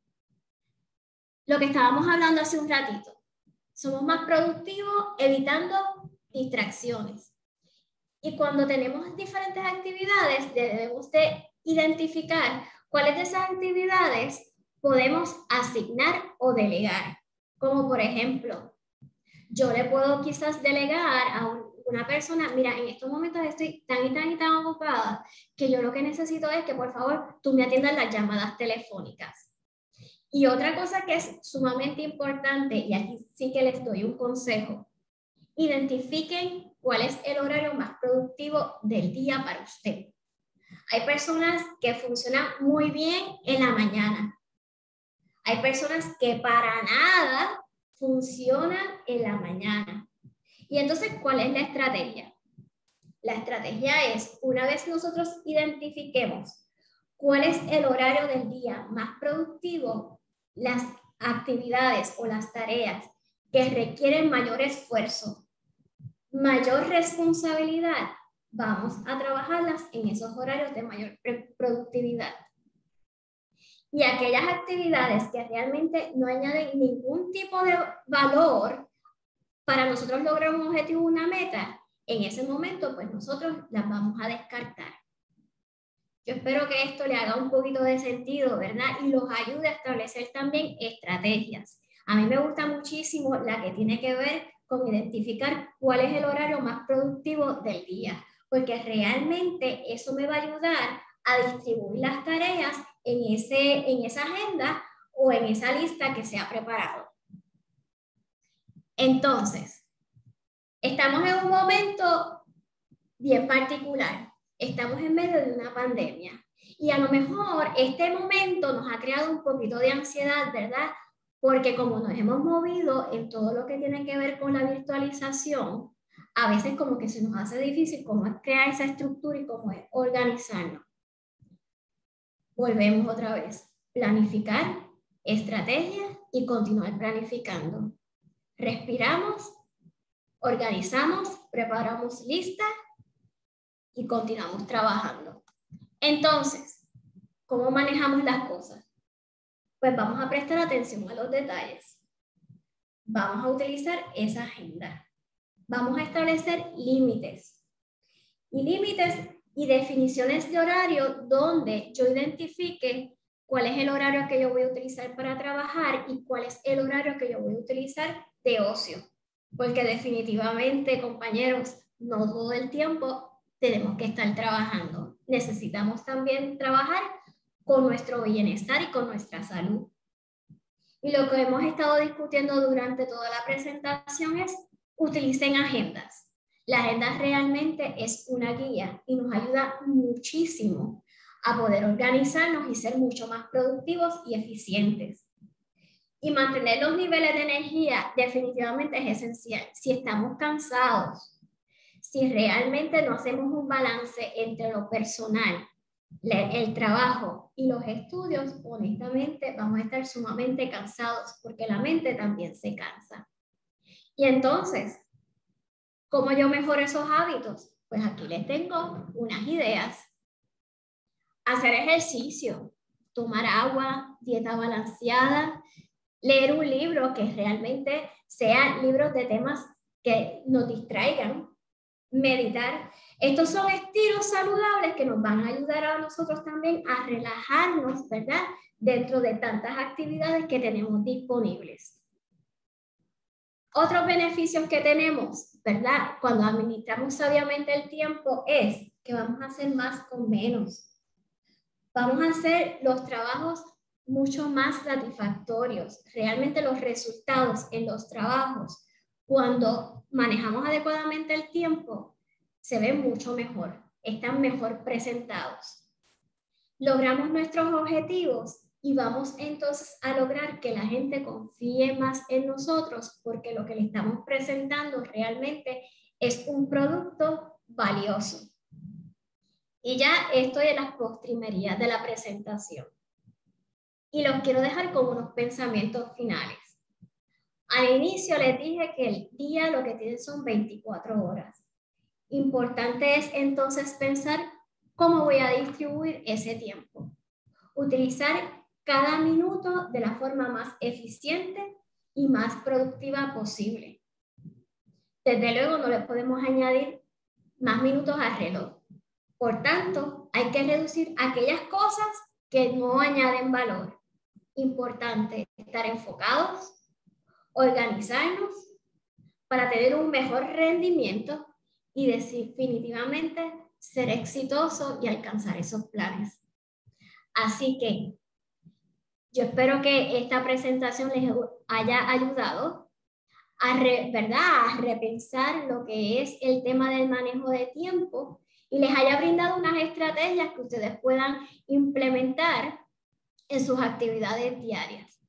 Lo que estábamos hablando hace un ratito. Somos más productivos evitando distracciones. Y cuando tenemos diferentes actividades, debemos de identificar cuáles de esas actividades podemos asignar o delegar. Como por ejemplo, yo le puedo quizás delegar a un, una persona, mira, en estos momentos estoy tan y tan y tan ocupada que yo lo que necesito es que por favor tú me atiendas las llamadas telefónicas. Y otra cosa que es sumamente importante, y aquí sí que les doy un consejo, identifiquen cuál es el horario más productivo del día para usted. Hay personas que funcionan muy bien en la mañana. Hay personas que para nada funcionan en la mañana. Y entonces, ¿cuál es la estrategia? La estrategia es, una vez nosotros identifiquemos cuál es el horario del día más productivo, las actividades o las tareas que requieren mayor esfuerzo, mayor responsabilidad, vamos a trabajarlas en esos horarios de mayor productividad. Y aquellas actividades que realmente no añaden ningún tipo de valor para nosotros lograr un objetivo o una meta, en ese momento pues nosotros las vamos a descartar. Yo espero que esto le haga un poquito de sentido, ¿verdad? Y los ayude a establecer también estrategias. A mí me gusta muchísimo la que tiene que ver con identificar cuál es el horario más productivo del día, porque realmente eso me va a ayudar a distribuir las tareas en, ese, en esa agenda o en esa lista que se ha preparado. Entonces, estamos en un momento bien particular. Estamos en medio de una pandemia y a lo mejor este momento nos ha creado un poquito de ansiedad, ¿verdad? Porque como nos hemos movido en todo lo que tiene que ver con la virtualización, a veces como que se nos hace difícil cómo es crear esa estructura y cómo es organizarnos. Volvemos otra vez. Planificar, estrategia y continuar planificando. Respiramos, organizamos, preparamos listas y continuamos trabajando. Entonces, ¿cómo manejamos las cosas? Pues vamos a prestar atención a los detalles. Vamos a utilizar esa agenda. Vamos a establecer límites. Y límites y definiciones de horario donde yo identifique cuál es el horario que yo voy a utilizar para trabajar y cuál es el horario que yo voy a utilizar de ocio. Porque definitivamente, compañeros, no todo el tiempo tenemos que estar trabajando. Necesitamos también trabajar con nuestro bienestar y con nuestra salud. Y lo que hemos estado discutiendo durante toda la presentación es utilicen agendas. La agenda realmente es una guía y nos ayuda muchísimo a poder organizarnos y ser mucho más productivos y eficientes. Y mantener los niveles de energía definitivamente es esencial. Si estamos cansados, si realmente no hacemos un balance entre lo personal, el trabajo y los estudios, honestamente vamos a estar sumamente cansados porque la mente también se cansa. Y entonces, ¿cómo yo mejoro esos hábitos? Pues aquí les tengo unas ideas. Hacer ejercicio, tomar agua, dieta balanceada, leer un libro que realmente sean libros de temas que nos distraigan, meditar. Estos son estilos saludables que nos van a ayudar a nosotros también a relajarnos, ¿verdad? Dentro de tantas actividades que tenemos disponibles. Otros beneficios que tenemos, ¿verdad? Cuando administramos sabiamente el tiempo es que vamos a hacer más con menos. Vamos a hacer los trabajos mucho más satisfactorios. Realmente los resultados en los trabajos, cuando manejamos adecuadamente el tiempo, se ven mucho mejor, están mejor presentados. Logramos nuestros objetivos y vamos entonces a lograr que la gente confíe más en nosotros porque lo que le estamos presentando realmente es un producto valioso. Y ya estoy en las postrimerías de la presentación. Y los quiero dejar con unos pensamientos finales. Al inicio les dije que el día lo que tiene son veinticuatro horas. Importante es entonces pensar cómo voy a distribuir ese tiempo. Utilizar cada minuto de la forma más eficiente y más productiva posible. Desde luego no le podemos añadir más minutos al reloj. Por tanto, hay que reducir aquellas cosas que no añaden valor. Importante estar enfocados, organizarnos para tener un mejor rendimiento y definitivamente ser exitoso y alcanzar esos planes. Así que yo espero que esta presentación les haya ayudado a, re, ¿verdad? a repensar lo que es el tema del manejo de tiempo y les haya brindado unas estrategias que ustedes puedan implementar en sus actividades diarias.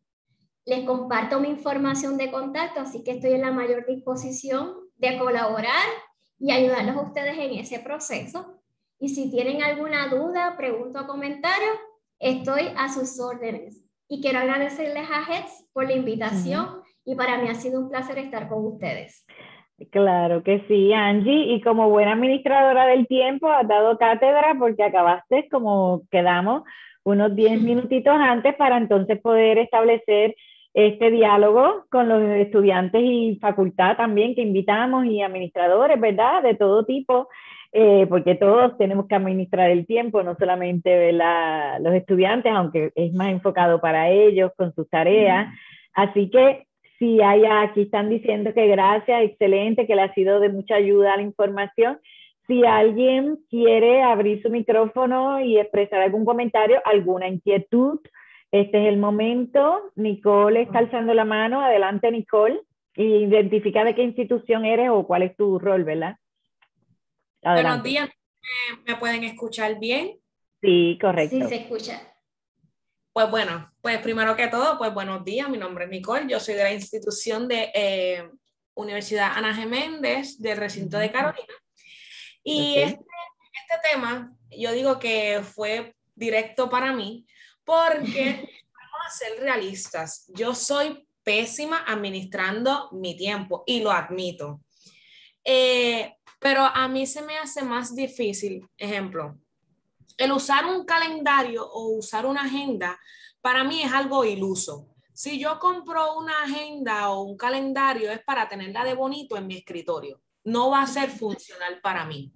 Les comparto mi información de contacto, así que estoy en la mayor disposición de colaborar y ayudarlos a ustedes en ese proceso. Y si tienen alguna duda, pregunta o comentario, estoy a sus órdenes. Y quiero agradecerles a H E D S por la invitación uh-huh. y para mí ha sido un placer estar con ustedes. Claro que sí, Angie, y como buena administradora del tiempo has dado cátedra porque acabaste como quedamos unos diez minutitos antes para entonces poder establecer este diálogo con los estudiantes y facultad también que invitamos y administradores, ¿verdad? De todo tipo, eh, porque todos tenemos que administrar el tiempo, no solamente, ¿verdad?, los estudiantes, aunque es más enfocado para ellos con sus tareas. Así que si hay, aquí están diciendo que gracias, excelente, que le ha sido de mucha ayuda la información. Si alguien quiere abrir su micrófono y expresar algún comentario, alguna inquietud, este es el momento. Nicole está alzando la mano. Adelante, Nicole. Y identifica de qué institución eres o cuál es tu rol, ¿verdad? Adelante. Buenos días. ¿Me pueden escuchar bien? Sí, correcto. Sí, se escucha. Pues bueno, pues primero que todo, pues buenos días, mi nombre es Nicole, yo soy de la institución de eh, Universidad Ana G. Méndez del recinto de Carolina. Y okay. este, este tema, yo digo que fue directo para mí, porque vamos a ser realistas, yo soy pésima administrando mi tiempo y lo admito. Eh, pero a mí se me hace más difícil, ejemplo, el usar un calendario o usar una agenda, para mí es algo iluso. Si yo compro una agenda o un calendario es para tenerla de bonito en mi escritorio. No va a ser funcional para mí.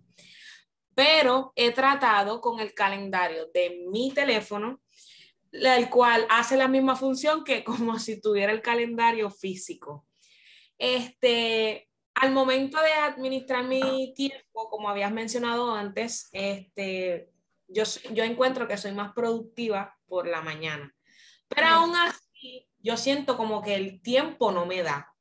Pero he tratado con el calendario de mi teléfono, el cual hace la misma función que como si tuviera el calendario físico. Este... Al momento de administrar mi tiempo, como habías mencionado antes, este, yo, yo encuentro que soy más productiva por la mañana. Pero aún así, yo siento como que el tiempo no me da.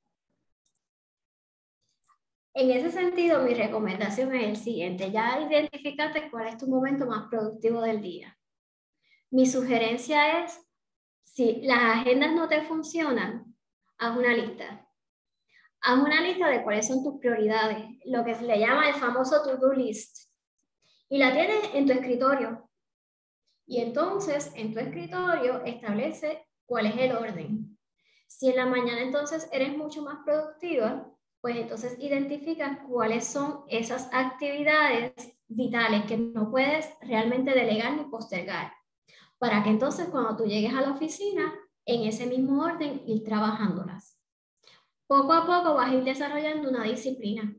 En ese sentido, mi recomendación es el siguiente. Ya identificaste cuál es tu momento más productivo del día. Mi sugerencia es, si las agendas no te funcionan, haz una lista. Haz una lista de cuáles son tus prioridades, lo que se le llama el famoso to-do list. Y la tienes en tu escritorio. Y entonces, en tu escritorio, establece cuál es el orden. Si en la mañana entonces eres mucho más productiva, pues entonces identifica cuáles son esas actividades vitales que no puedes realmente delegar ni postergar, para que entonces cuando tú llegues a la oficina, en ese mismo orden, ir trabajándolas. Poco a poco vas a ir desarrollando una disciplina.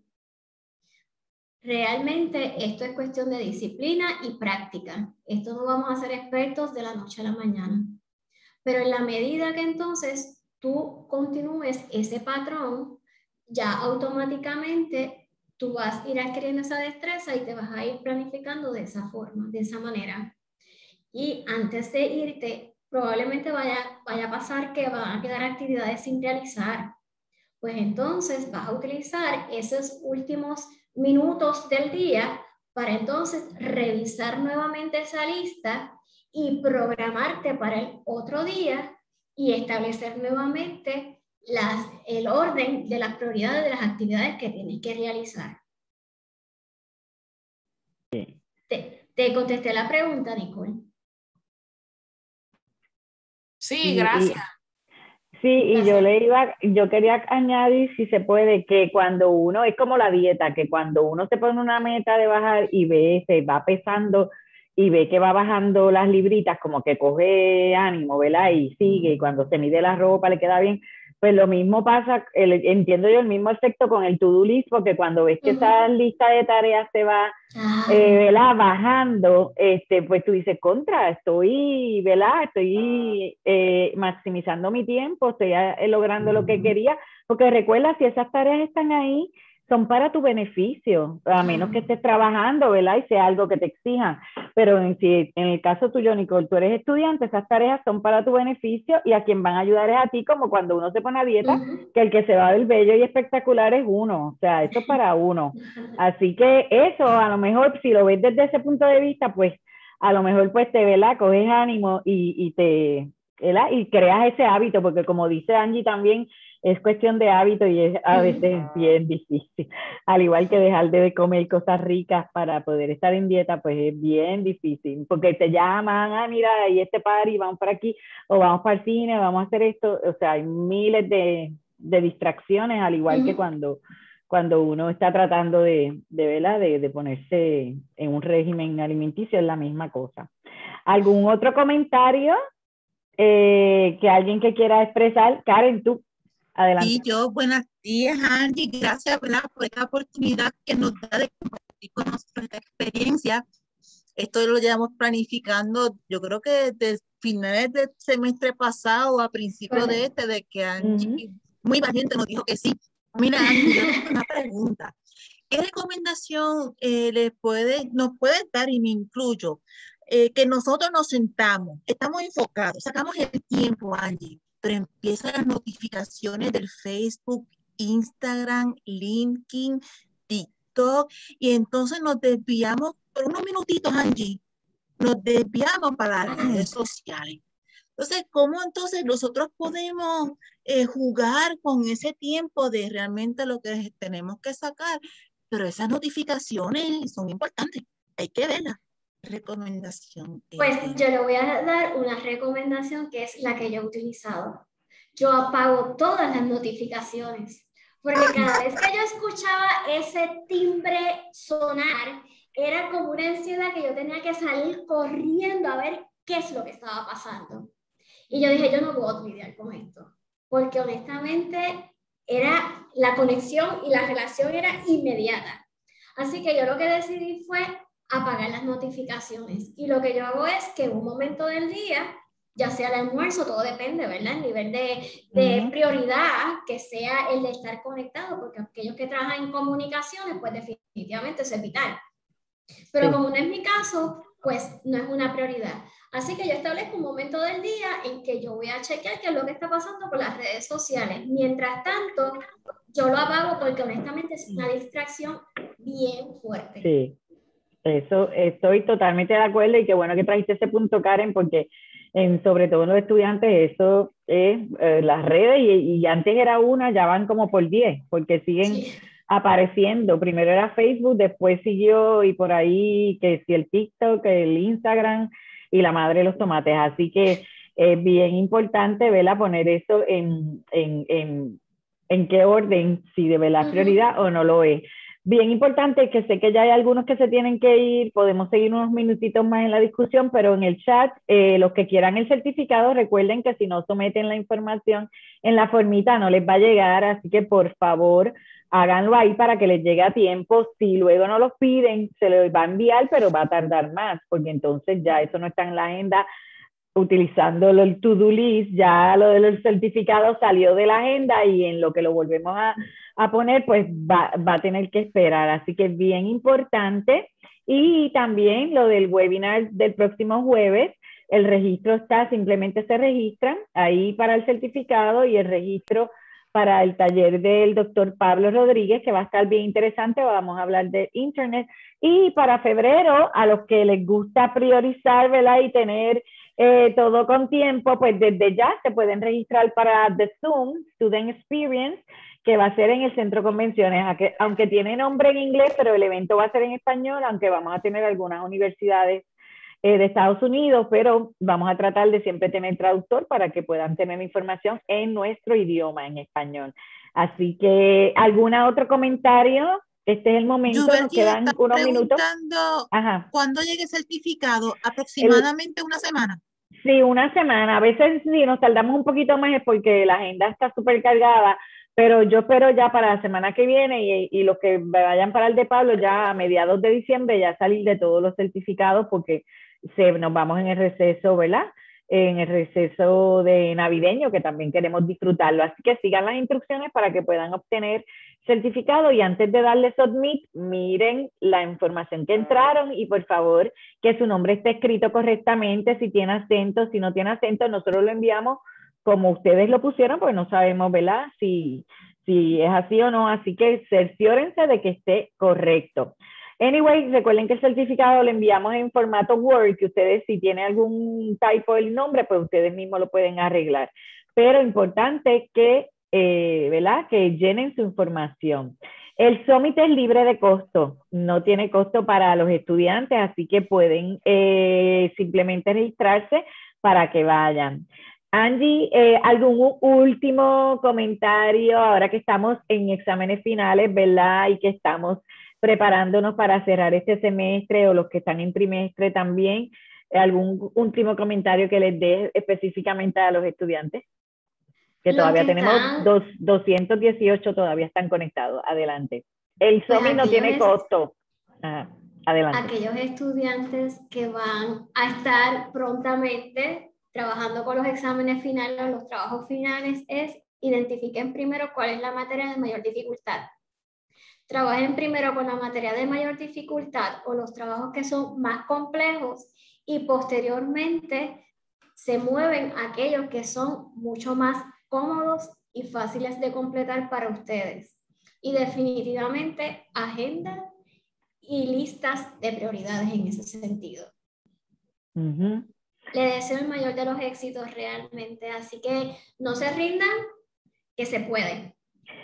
Realmente esto es cuestión de disciplina y práctica. Esto no vamos a ser expertos de la noche a la mañana. Pero en la medida que entonces tú continúes ese patrón, ya automáticamente tú vas a ir adquiriendo esa destreza y te vas a ir planificando de esa forma, de esa manera. Y antes de irte, probablemente vaya, vaya a pasar que van a quedar actividades sin realizar. Pues entonces vas a utilizar esos últimos minutos del día para entonces revisar nuevamente esa lista y programarte para el otro día y establecer nuevamente las, el orden de las prioridades de las actividades que tienes que realizar. Sí. Te, te contesté la pregunta, Nicole. Sí, gracias. Sí, y yo le iba, yo quería añadir, si se puede, que cuando uno, es como la dieta, que cuando uno se pone una meta de bajar y ve, se va pesando y ve que va bajando las libritas, como que coge ánimo, ¿verdad? Y sigue, y cuando se mide la ropa le queda bien. Pues lo mismo pasa, el, entiendo yo el mismo efecto con el to-do list, porque cuando ves que uh-huh. esa lista de tareas se va eh, ¿verdad? Bajando, este, pues tú dices, contra, estoy, ¿verdad? Estoy eh, maximizando mi tiempo, estoy eh, logrando uh-huh. lo que quería, porque recuerda, si esas tareas están ahí, son para tu beneficio, a menos que estés trabajando, ¿verdad? Y sea algo que te exijan. Pero en, si, en el caso tuyo, Nicole, tú eres estudiante, esas tareas son para tu beneficio y a quien van a ayudar es a ti, como cuando uno se pone a dieta, uh-huh. que el que se va a ver bello y espectacular es uno, o sea, eso es para uno. Así que eso, a lo mejor, si lo ves desde ese punto de vista, pues, a lo mejor, pues, te, ¿verdad? Coges ánimo y, y te, ¿verdad? Y creas ese hábito, porque como dice Angie también, es cuestión de hábito y es a veces bien difícil. Al igual que dejar de comer cosas ricas para poder estar en dieta, pues es bien difícil. Porque te llaman, ah, mira, y este party, vamos para aquí, o vamos para el cine, vamos a hacer esto. O sea, hay miles de, de distracciones, al igual uh-huh. que cuando, cuando uno está tratando de, de, ¿verdad? de, de ponerse en un régimen alimenticio, es la misma cosa. ¿Algún otro comentario eh, que alguien que quiera expresar? Karen, tú. Adelante. Sí, yo, buenos días, Angie. Gracias, ¿verdad? Por esta oportunidad que nos da de compartir con nosotros esta experiencia. Esto lo llevamos planificando, yo creo que desde finales del semestre pasado a principios de este, de que Angie, uh-huh. muy valiente, nos dijo que sí. Mira, Angie, yo tengo una pregunta. ¿Qué recomendación eh, les puede, nos puedes dar, y me incluyo, eh, que nosotros nos sentamos, estamos enfocados, sacamos el tiempo, Angie, pero empiezan las notificaciones del Facebook, Instagram, LinkedIn, TikTok, y entonces nos desviamos por unos minutitos, Angie, nos desviamos para las redes sociales. Entonces, ¿cómo entonces nosotros podemos eh, jugar con ese tiempo de realmente lo que tenemos que sacar? Pero esas notificaciones son importantes, hay que verlas. Recomendación. Pues yo le voy a dar una recomendación que es la que yo he utilizado. Yo apago todas las notificaciones, porque cada vez que yo escuchaba ese timbre sonar, era como una ansiedad que yo tenía que salir corriendo a ver qué es lo que estaba pasando. Y yo dije, yo no puedo lidiar con esto, porque honestamente era la conexión y la relación era inmediata. Así que yo lo que decidí fue apagar las notificaciones. Y lo que yo hago es que en un momento del día, ya sea el almuerzo, todo depende, ¿verdad? El nivel de, de uh-huh. prioridad que sea el de estar conectado, porque aquellos que trabajan en comunicaciones, pues definitivamente eso es vital. Pero sí. como no es mi caso, pues no es una prioridad. Así que yo establezco un momento del día en que yo voy a chequear qué es lo que está pasando con las redes sociales. Mientras tanto, yo lo apago porque honestamente es una distracción bien fuerte. Sí, eso estoy totalmente de acuerdo y qué bueno que trajiste ese punto, Karen, porque en, sobre todo en los estudiantes eso es eh, las redes y, y antes era una, ya van como por diez, porque siguen Sí. apareciendo. Primero era Facebook, después siguió y por ahí que si el TikTok, el Instagram y la madre de los tomates. Así que es bien importante, ¿verdad? Poner eso en, en, en, en qué orden, si de verdad es prioridad Uh-huh. o no lo es. Bien importante, que sé que ya hay algunos que se tienen que ir, podemos seguir unos minutitos más en la discusión, pero en el chat, eh, los que quieran el certificado, recuerden que si no someten la información en la formita no les va a llegar, así que por favor háganlo ahí para que les llegue a tiempo. Si luego no los piden, se les va a enviar, pero va a tardar más, porque entonces ya eso no está en la agenda. Utilizando el to-do list, ya lo de los certificados salió de la agenda y en lo que lo volvemos a, a poner, pues va, va a tener que esperar. Así que es bien importante. Y también lo del webinar del próximo jueves, el registro está, simplemente se registran ahí para el certificado y el registro para el taller del doctor Pablo Rodríguez, que va a estar bien interesante, vamos a hablar de internet. Y para febrero, a los que les gusta priorizar, ¿verdad? Y tener eh, todo con tiempo, pues desde ya se pueden registrar para The Zoom Student Experience, que va a ser en el Centro de Convenciones, aunque tiene nombre en inglés, pero el evento va a ser en español, aunque vamos a tener algunas universidades eh, de Estados Unidos, pero vamos a tratar de siempre tener traductor para que puedan tener información en nuestro idioma, en español. Así que, ¿algún otro comentario? Este es el momento, Yuberti, nos quedan está unos minutos. preguntando Ajá. cuándo llegue el certificado, aproximadamente el, una semana. Sí, una semana. A veces si nos tardamos un poquito más es porque la agenda está súper cargada, pero yo espero ya para la semana que viene y, y los que vayan para el de Pablo ya a mediados de diciembre ya salir de todos los certificados porque se, nos vamos en el receso, ¿verdad? En el receso de navideño que también queremos disfrutarlo. Así que sigan las instrucciones para que puedan obtener certificado y antes de darle submit, miren la información que entraron y por favor que su nombre esté escrito correctamente, si tiene acento, si no tiene acento, nosotros lo enviamos como ustedes lo pusieron, porque no sabemos, ¿verdad? Si, si es así o no, así que cerciórense de que esté correcto. Anyway, recuerden que el certificado lo enviamos en formato Word, que ustedes si tienen algún typo del nombre, pues ustedes mismos lo pueden arreglar. Pero importante que, eh, ¿verdad? Que llenen su información. El Summit es libre de costo, no tiene costo para los estudiantes, así que pueden eh, simplemente registrarse para que vayan. Angie, eh, ¿algún último comentario ahora que estamos en exámenes finales, ¿verdad? Y que estamos preparándonos para cerrar este semestre o los que están en trimestre también. ¿Algún último comentario que les dé específicamente a los estudiantes? Que Los todavía que tenemos están, dos, doscientos dieciocho todavía están conectados. Adelante. El pues Summit no tiene aquellos, costo. Ajá. Adelante. aquellos estudiantes que van a estar prontamente trabajando con los exámenes finales o los trabajos finales es identifiquen primero cuál es la materia de mayor dificultad. Trabajen primero con la materia de mayor dificultad o los trabajos que son más complejos y posteriormente se mueven aquellos que son mucho más cómodos y fáciles de completar para ustedes. Y definitivamente agenda y listas de prioridades en ese sentido. Uh-huh. Le deseo el mayor de los éxitos realmente, así que no se rindan, que se puede.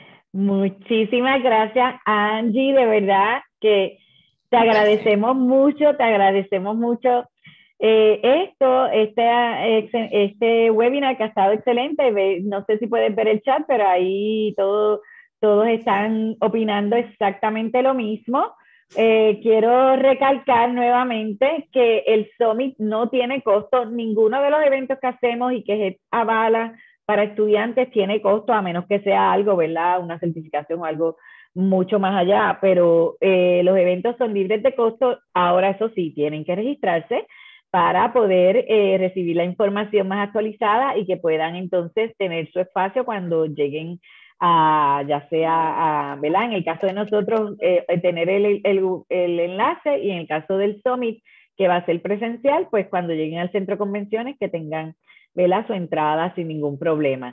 Muchísimas gracias, Angie, de verdad que te agradecemos mucho, te agradecemos mucho eh, esto, este, este webinar que ha estado excelente. No sé si puedes ver el chat, pero ahí todo, todos están opinando exactamente lo mismo. Eh, quiero recalcar nuevamente que el Summit no tiene costo, ninguno de los eventos que hacemos y que se avala para estudiantes tiene costo, a menos que sea algo, ¿verdad? Una certificación o algo mucho más allá, pero eh, los eventos son libres de costo. Ahora, eso sí, tienen que registrarse para poder eh, recibir la información más actualizada y que puedan entonces tener su espacio cuando lleguen a, ya sea, a, ¿verdad? En el caso de nosotros, eh, tener el, el, el enlace y en el caso del Summit, que va a ser presencial, pues cuando lleguen al centro de convenciones que tengan, ¿verdad?, su entrada sin ningún problema.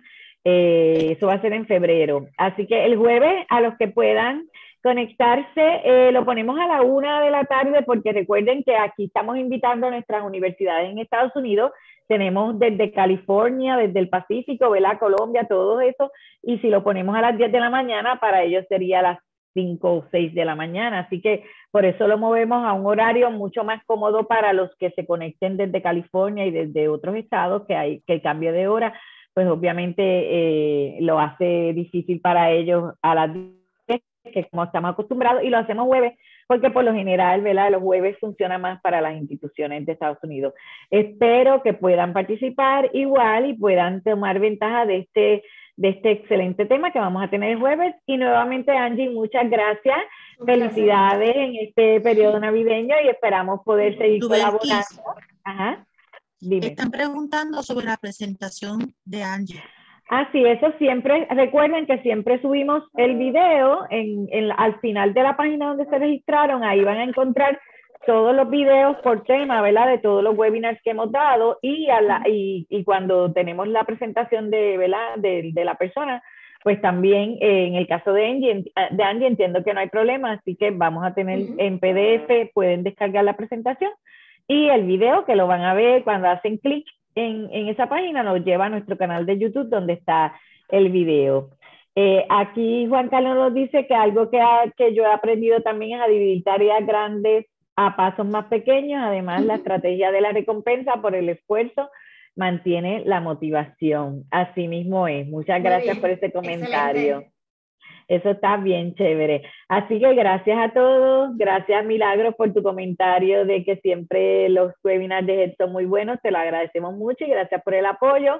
Eh, eso va a ser en febrero. Así que el jueves, a los que puedan conectarse, eh, lo ponemos a la una de la tarde, porque recuerden que aquí estamos invitando a nuestras universidades en Estados Unidos. Tenemos desde California, desde el Pacífico, ¿verdad?, Colombia, todo eso. Y si lo ponemos a las diez de la mañana, para ellos sería a las cinco o seis de la mañana. Así que por eso lo movemos a un horario mucho más cómodo para los que se conecten desde California y desde otros estados, que hay que el cambio de hora, pues obviamente eh, lo hace difícil para ellos a las diez, que como estamos acostumbrados, y lo hacemos jueves, porque por lo general, ¿verdad?, los jueves funciona más para las instituciones de Estados Unidos. Espero que puedan participar igual y puedan tomar ventaja de este, de este excelente tema que vamos a tener el jueves. Y nuevamente, Angie, muchas gracias. Un Felicidades placer. En este periodo navideño y esperamos poder seguir colaborando. Ajá. Dime. Están preguntando sobre la presentación de Angie. Ah, sí, eso siempre, recuerden que siempre subimos el video en, en, al final de la página donde se registraron. Ahí van a encontrar todos los videos por tema, ¿verdad?, de todos los webinars que hemos dado, y, a la, y, y cuando tenemos la presentación de, ¿verdad?, de, de la persona, pues también eh, en el caso de Angie, de Angie entiendo que no hay problema, así que vamos a tener en P D F, pueden descargar la presentación y el video, que lo van a ver cuando hacen clic en, en esa página, nos lleva a nuestro canal de YouTube donde está el video. Eh, aquí Juan Carlos nos dice que algo que, ha, que yo he aprendido también es a dividir tareas grandes a pasos más pequeños. Además, la estrategia de la recompensa por el esfuerzo mantiene la motivación. Así mismo es. Muchas gracias por ese comentario. Excelente. Eso está bien chévere. Así que gracias a todos. Gracias, Milagros, por tu comentario de que siempre los webinars de Head son muy buenos. Te lo agradecemos mucho y gracias por el apoyo.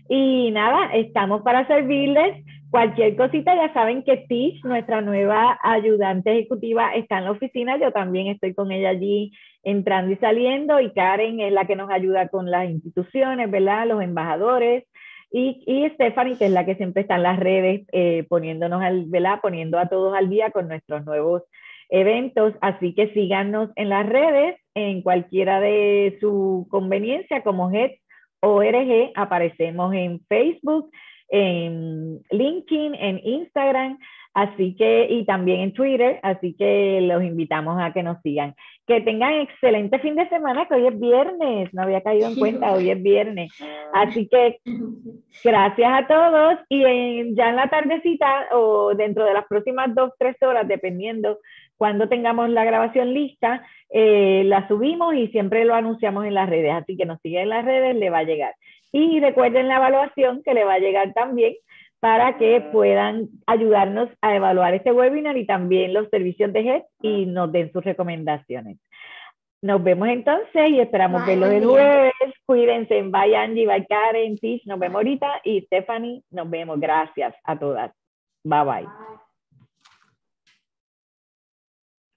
Y nada, estamos para servirles. Cualquier cosita, ya saben que Tish, nuestra nueva ayudante ejecutiva, está en la oficina. Yo también estoy con ella allí entrando y saliendo, y Karen es la que nos ayuda con las instituciones, ¿verdad?, los embajadores, y, y Stephanie, que es la que siempre está en las redes eh, poniéndonos al, ¿verdad?, poniendo a todos al día con nuestros nuevos eventos. Así que síganos en las redes, en cualquiera de su conveniencia, como Head O R G. Aparecemos en Facebook, en LinkedIn, en Instagram, así que, y también en Twitter, así que los invitamos a que nos sigan. Que tengan excelente fin de semana, que hoy es viernes, no había caído en cuenta, hoy es viernes. Así que gracias a todos, y en, ya en la tardecita o dentro de las próximas dos, tres horas, dependiendo cuando tengamos la grabación lista, eh, la subimos y siempre lo anunciamos en las redes, así que nos siguen en las redes, le va a llegar. Y recuerden la evaluación, que le va a llegar también, para que puedan ayudarnos a evaluar este webinar y también los servicios de Head y nos den sus recomendaciones. Nos vemos entonces y esperamos verlos el jueves. Cuídense. Bye, Angie, bye, Karen, Tish, nos vemos ahorita, y Stephanie, nos vemos. Gracias a todas. Bye, bye.